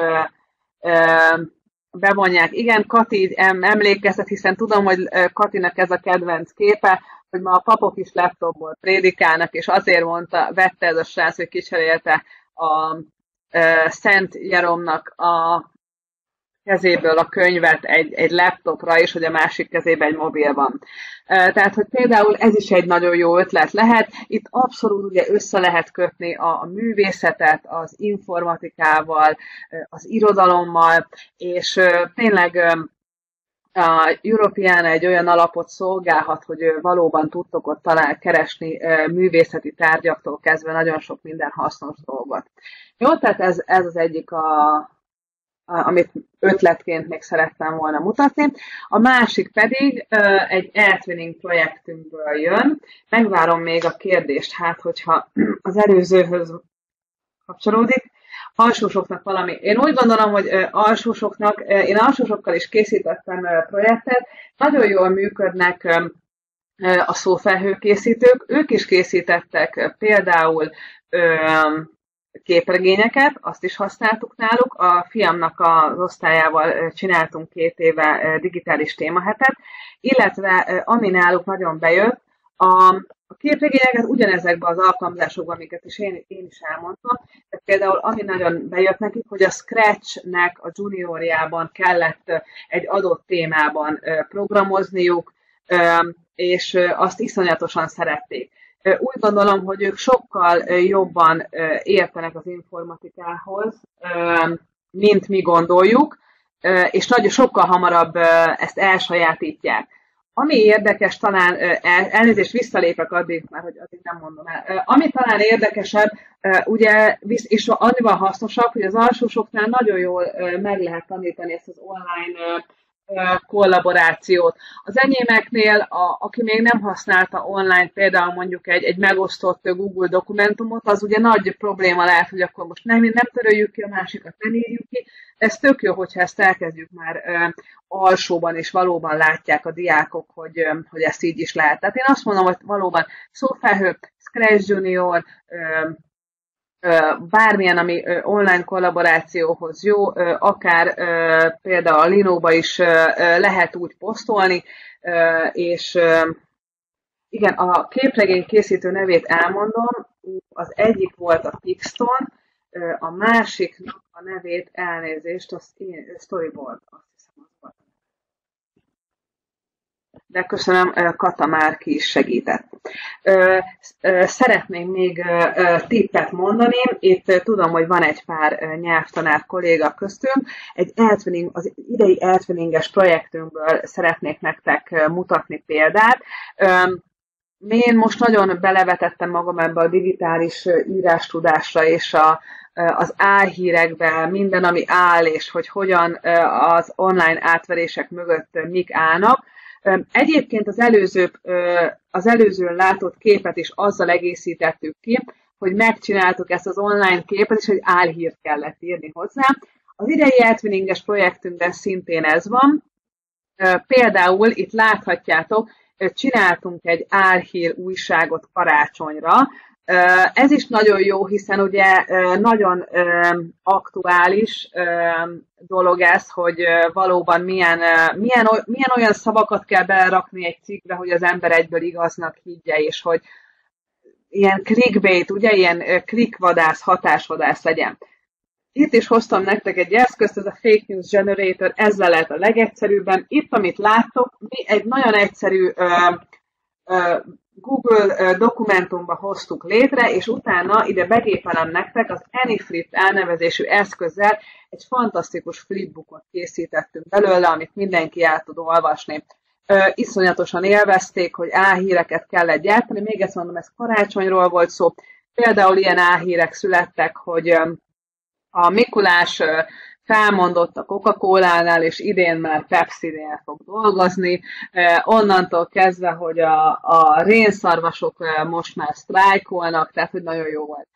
S2: bevonják. Igen, Kati emlékeztet, hiszen tudom, hogy Katinak ez a kedvenc képe, hogy ma a papok is laptopból prédikálnak, és azért mondta, vette ez a srác, hogy kicserélte a e, Szent Jeromnak a kezéből a könyvet egy, egy laptopra, és hogy a másik kezében egy mobil van. E, tehát, hogy például ez is egy nagyon jó ötlet lehet. Itt abszolút ugye össze lehet kötni a, a művészetet az informatikával, az irodalommal, és e, tényleg e, a Europeana egy olyan alapot szolgálhat, hogy valóban tudtok ott talán keresni művészeti tárgyaktól kezdve nagyon sok minden hasznos dolgot. Jó, tehát ez, ez az egyik, a, a, amit ötletként még szerettem volna mutatni. A másik pedig egy e-twinning projektünkből jön. Megvárom még a kérdést, hát hogyha az előzőhöz kapcsolódik. Alsósoknak valami. Én úgy gondolom, hogy alsósoknak, én alsósokkal is készítettem projektet, nagyon jól működnek a szófelhőkészítők, ők is készítettek például képregényeket, azt is használtuk náluk, a fiamnak az osztályával csináltunk két éve digitális témahetet, illetve ami náluk nagyon bejött, A, a képregényeket ugyanezekben az alkalmazásokban, amiket is én, én is elmondtam, tehát például ami nagyon bejött nekik, hogy a Scratch-nek a juniorjában kellett egy adott témában programozniuk, és azt iszonyatosan szerették. Úgy gondolom, hogy ők sokkal jobban értenek az informatikához, mint mi gondoljuk, és nagyon sokkal hamarabb ezt elsajátítják. Ami érdekes, talán el, elnézést visszalépek addig, mert hogy addig nem mondom el. Ami talán érdekesebb, ugye, és annyival hasznosabb, hogy az alsósoknál nagyon jól meg lehet tanítani ezt az online kollaborációt. Az enyémeknél, a, aki még nem használta online, például mondjuk egy, egy megosztott Google dokumentumot, az ugye nagy probléma lehet, hogy akkor most nem, nem töröljük ki, a másikat nem írjuk ki. Ez tök jó, hogyha ezt elkezdjük már ö, alsóban, és valóban látják a diákok, hogy, ö, hogy ezt így is lehet. Tehát én azt mondom, hogy valóban szófelhő, Scratch Junior, ö, bármilyen, ami online kollaborációhoz jó, akár például a Linóba is lehet úgy posztolni, és igen, a képregény készítő nevét elmondom, az egyik volt a Pixton, a másiknak a nevét elnézést, az Storyboard, azt hiszem, az volt. De köszönöm, Kata már ki is segített. Szeretném még tippet mondani, itt tudom, hogy van egy pár nyelvtanár kolléga köztünk, egy eltwinning, az idei eltwinninges projektünkből szeretnék nektek mutatni példát. Én most nagyon belevetettem magam ebbe a digitális írástudásra és a, az álhírekbe, minden, ami áll, és hogy hogyan az online átverések mögött mik állnak. Egyébként az előző, az előzőn látott képet is azzal egészítettük ki, hogy megcsináltuk ezt az online képet, és hogy álhírt kellett írni hozzá. Az idei eltwinninges projektünkben szintén ez van. Például itt láthatjátok, csináltunk egy álhír újságot karácsonyra. Ez is nagyon jó, hiszen ugye nagyon aktuális dolog ez, hogy valóban milyen, milyen, milyen olyan szavakat kell belerakni egy cikkbe, hogy az ember egyből igaznak higgye, és hogy ilyen clickbait, ugye, ilyen clickvadász, hatásvadász legyen. Itt is hoztam nektek egy eszközt, ez a Fake News Generator, ezzel lehet a legegyszerűbben. Itt, amit láttok, mi egy nagyon egyszerű Google dokumentumba hoztuk létre, és utána ide begépelem nektek az AnyFlip elnevezésű eszközzel egy fantasztikus flipbookot készítettünk belőle, amit mindenki el tud olvasni. Iszonyatosan élvezték, hogy álhíreket kellett gyártani, még ezt mondom, ez karácsonyról volt szó. Például ilyen álhírek születtek, hogy a Mikulás felmondott a Coca-Colánál, és idén már Pepsi-nél fog dolgozni. Onnantól kezdve, hogy a, a rénszarvasok most már sztrájkolnak, tehát hogy nagyon jó volt.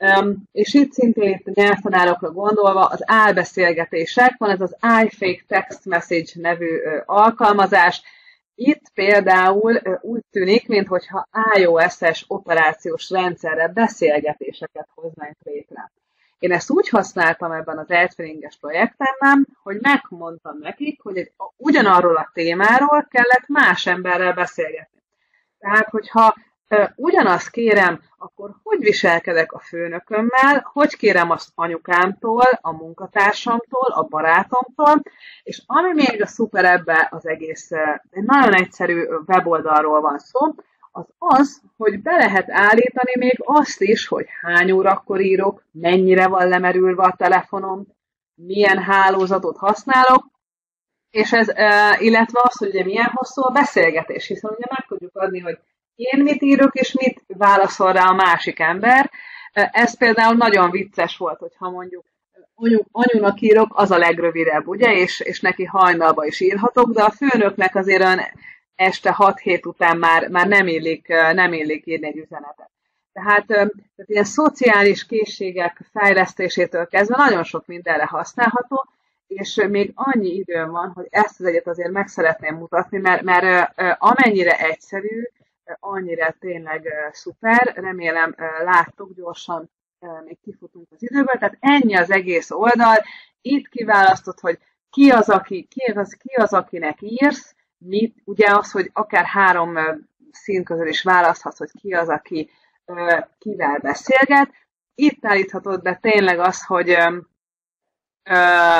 S2: És itt szintén itt a nyelvtanárokra gondolva az álbeszélgetések, van ez az iFake Text Message nevű alkalmazás. Itt például úgy tűnik, mintha iOS-es operációs rendszerre beszélgetéseket hoznánk létre. Én ezt úgy használtam ebben az eltwinninges projektemben, hogy megmondtam nekik, hogy egy, ugyanarról a témáról kellett más emberrel beszélgetni. Tehát, hogyha e, ugyanazt kérem, akkor hogy viselkedek a főnökömmel, hogy kérem azt anyukámtól, a munkatársamtól, a barátomtól, és ami még a szuper ebbe az egész, egy nagyon egyszerű weboldalról van szó, az az, hogy be lehet állítani még azt is, hogy hány órakor írok, mennyire van lemerülve a telefonom, milyen hálózatot használok, és ez, illetve az, hogy ugye milyen hosszú a beszélgetés, hiszen ugye meg tudjuk adni, hogy én mit írok, és mit válaszol rá a másik ember. Ez például nagyon vicces volt, hogyha mondjuk anyu, anyunak írok, az a legrövidebb, ugye, és, és neki hajnalba is írhatok, de a főnöknek azért olyan este hat hét után már, már nem, illik, nem illik írni egy üzenetet. Tehát, tehát ilyen szociális készségek fejlesztésétől kezdve nagyon sok mindenre használható, és még annyi időm van, hogy ezt az egyet azért meg szeretném mutatni, mert, mert amennyire egyszerű, annyira tényleg szuper, remélem láttuk, gyorsan még kifutunk az időből, tehát ennyi az egész oldal, itt kiválasztod, hogy ki az, aki, ki az, ki az akinek írsz, mit, ugye az, hogy akár három szín közül is választhatsz, hogy ki az, aki ö, kivel beszélget. Itt állíthatod be tényleg azt, hogy ö, ö,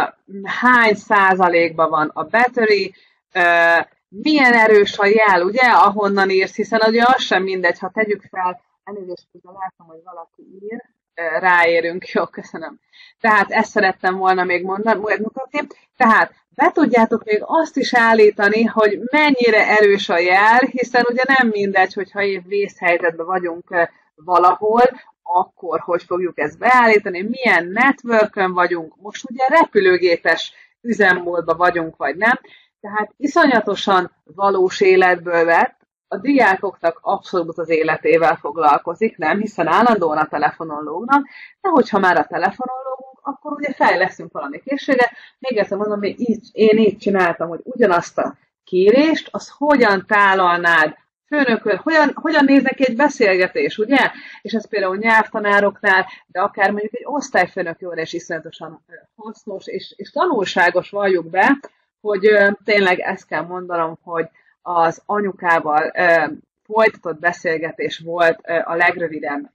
S2: hány százalékban van a battery, ö, milyen erős a jel, ugye, ahonnan írsz, hiszen ugye az sem mindegy, ha tegyük fel, elnézést, hogy látom, hogy valaki ír, ráérünk, jó, köszönöm. Tehát ezt szerettem volna még mondani, megmutatni. Tehát be tudjátok még azt is állítani, hogy mennyire erős a jel, hiszen ugye nem mindegy, hogyha épp vészhelyzetben vagyunk valahol, akkor hogy fogjuk ezt beállítani, milyen networkön vagyunk, most ugye repülőgépes üzemmódban vagyunk, vagy nem. Tehát iszonyatosan valós életből vett, a diákoknak abszolút az életével foglalkozik, nem, hiszen állandóan a telefonon lógnak, de hogyha már a telefonon lógunk, akkor ugye fejlesztünk valami készséget. Még egyszer mondom, hogy így, én így csináltam, hogy ugyanazt a kérést, az hogyan tálalnád főnököd, hogyan, hogyan néznek egy beszélgetés, ugye? És ez például nyelvtanároknál, de akár mondjuk egy osztályfőnök jóra is iszonyatosan hasznos, és, és tanulságos valljuk be, hogy tényleg ezt kell mondanom, hogy az anyukával ö, folytatott beszélgetés volt ö, a legrövidebb.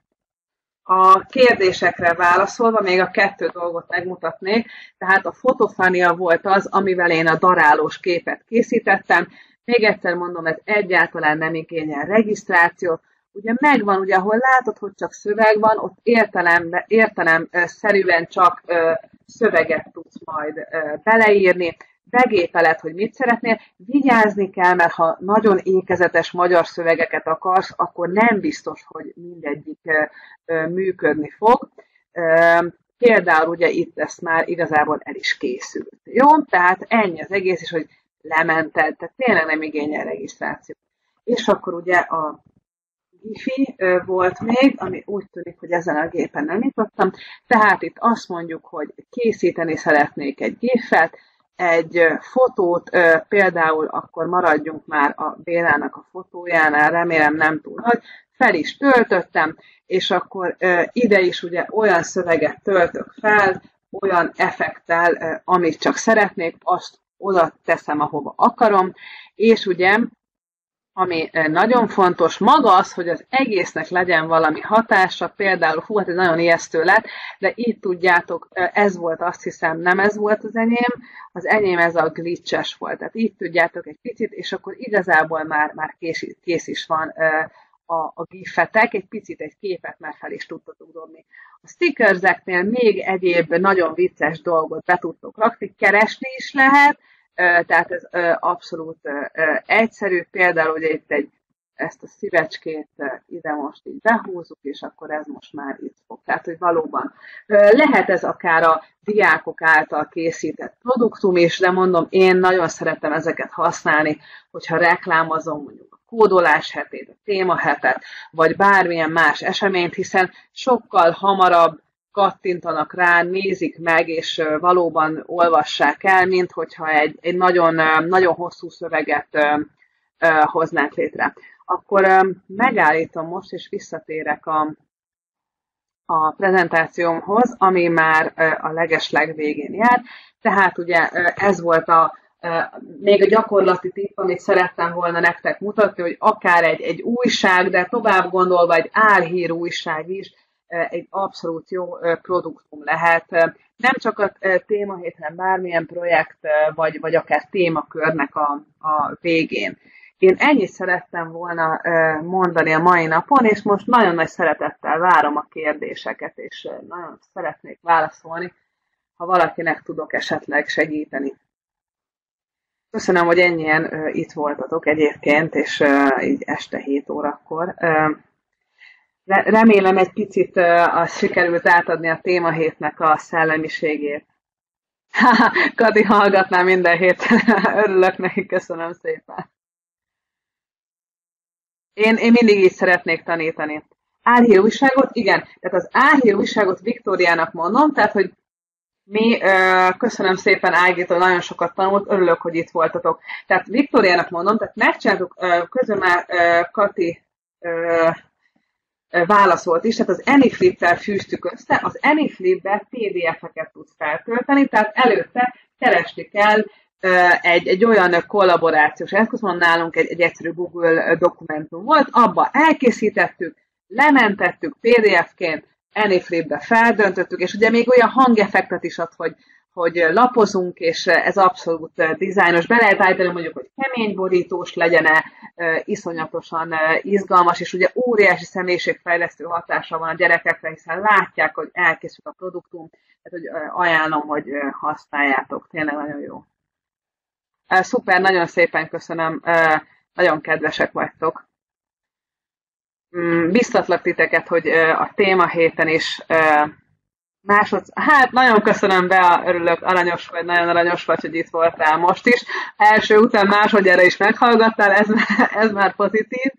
S2: A kérdésekre válaszolva még a kettő dolgot megmutatnék, tehát a fotofania volt az, amivel én a darálós képet készítettem. Még egyszer mondom, ez egyáltalán nem igényel regisztrációt. Ugye megvan, ugye ahol látod, hogy csak szöveg van, ott értelem, értelem szerűen csak ö, szöveget tudsz majd ö, beleírni. Begépeled, hogy mit szeretnél, vigyázni kell, mert ha nagyon ékezetes magyar szövegeket akarsz, akkor nem biztos, hogy mindegyik működni fog. Például ugye itt ezt már igazából el is készült. Jó? Tehát ennyi az egész, és hogy lemented, tehát tényleg nem igényel regisztrációt. És akkor ugye a Wi-Fi volt még, ami úgy tűnik, hogy ezen a gépen nem nyitottam. Tehát itt azt mondjuk, hogy készíteni szeretnék egy gépet, egy fotót, például akkor maradjunk már a Bélának a fotójánál, remélem nem túl nagy, fel is töltöttem, és akkor ide is ugye olyan szöveget töltök fel, olyan effektel, amit csak szeretnék, azt oda teszem, ahova akarom, és ugye, ami nagyon fontos, maga az, hogy az egésznek legyen valami hatása, például, hú, hát ez nagyon ijesztő lett, de itt tudjátok, ez volt, azt hiszem, nem ez volt az enyém, az enyém ez a glitches volt, tehát itt tudjátok egy picit, és akkor igazából már, már kész, kész is van a, a gifetek, egy picit egy képet már fel is tudtatok dobni. A stickerseknél még egyéb nagyon vicces dolgot be tudtok rakni, keresni is lehet, tehát ez abszolút egyszerű, például ugye itt egy, ezt a szívecskét ide most így behúzzuk, és akkor ez most már itt fog. Tehát, hogy valóban lehet ez akár a diákok által készített produktum is, de mondom, én nagyon szeretem ezeket használni, hogyha reklámozom mondjuk a kódolás hetét, a témahetet, vagy bármilyen más eseményt, hiszen sokkal hamarabb kattintanak rá, nézik meg, és valóban olvassák el, mint hogyha egy, egy nagyon, nagyon hosszú szöveget hoznánk létre. Akkor megállítom most, és visszatérek a, a prezentációmhoz, ami már a legesleg végén jár. Tehát ugye ez volt a, még a gyakorlati tipp, amit szerettem volna nektek mutatni, hogy akár egy, egy újság, de tovább gondolva egy álhír újság is, egy abszolút jó produktum lehet. Nem csak a témahét, hanem bármilyen projekt, vagy, vagy akár témakörnek a, a végén. Én ennyit szerettem volna mondani a mai napon, és most nagyon nagy szeretettel várom a kérdéseket, és nagyon szeretnék válaszolni, ha valakinek tudok esetleg segíteni. Köszönöm, hogy ennyien itt voltatok egyébként, és így este hét órakor. Remélem egy picit az sikerült átadni a témahétnek a szellemiségét. Kadi hallgatná minden héten. Örülök neki, köszönöm szépen. Én, én mindig így szeretnék tanítani. Álhír újságot, igen. Tehát az álhír újságot Viktóriának mondom, tehát, hogy mi, köszönöm szépen Ágitól, nagyon sokat tanult, örülök, hogy itt voltatok. Tehát Viktóriának mondom, tehát megcsináltuk, közben már Kati válaszolt is, tehát az AnyFlip-tel fűztük össze, az AnyFlip-be pé dé ef-eket tudsz feltölteni, tehát előtte keresni kell egy, egy olyan kollaborációs eszköz, mondom, nálunk egy, egy egyszerű Google dokumentum volt, abba elkészítettük, lementettük pé dé ef-ként, Anyflip-be feldöntöttük, és ugye még olyan hangeffektet is ad, hogy, hogy lapozunk, és ez abszolút dizájnos. Be lehet állítani mondjuk, hogy kemény borítós legyen-e, iszonyatosan izgalmas, és ugye óriási személyiségfejlesztő hatása van a gyerekekre, hiszen látják, hogy elkészült a produktum, tehát hogy ajánlom, hogy használjátok, tényleg nagyon jó. Szuper, nagyon szépen köszönöm, nagyon kedvesek vagytok. Biztatlak titeket, hogy a téma héten is másod... Hát nagyon köszönöm, Bea, örülök, aranyos vagy, nagyon aranyos vagy, hogy itt voltál most is. Első után másodjára is meghallgattál, ez, ez már pozitív.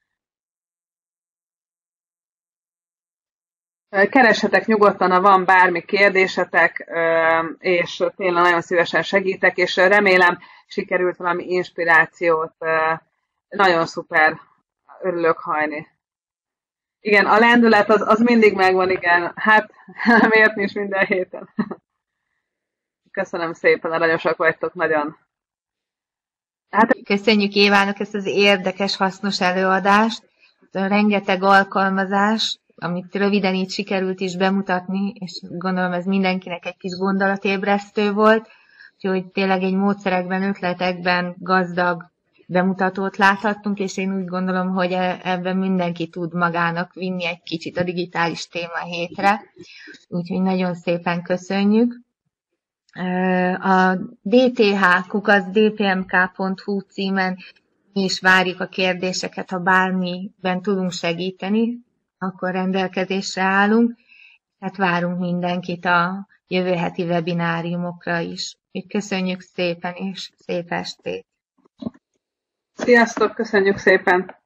S2: Keressetek nyugodtan, ha van bármi kérdésetek, és tényleg nagyon szívesen segítek, és remélem sikerült valami inspirációt. Nagyon szuper, örülök hallani. Igen, a lendület az, az mindig megvan, igen. Hát miért nincs minden héten. Köszönöm szépen, aranyosak vagytok nagyon.
S1: Hát... Köszönjük Évának ezt az érdekes, hasznos előadást. Rengeteg alkalmazás, amit röviden így sikerült is bemutatni, és gondolom ez mindenkinek egy kis gondolatébresztő volt, úgyhogy tényleg egy módszerekben, ötletekben gazdag bemutatót láthattunk, és én úgy gondolom, hogy ebben mindenki tud magának vinni egy kicsit a digitális téma hétre, úgyhogy nagyon szépen köszönjük. A dé té há kukac dé pé em ká pont hú címen mi is várjuk a kérdéseket, ha bármiben tudunk segíteni, akkor rendelkezésre állunk, tehát várunk mindenkit a jövő heti webináriumokra is. Köszönjük szépen, és szép estét!
S2: Sziasztok, köszönjük szépen!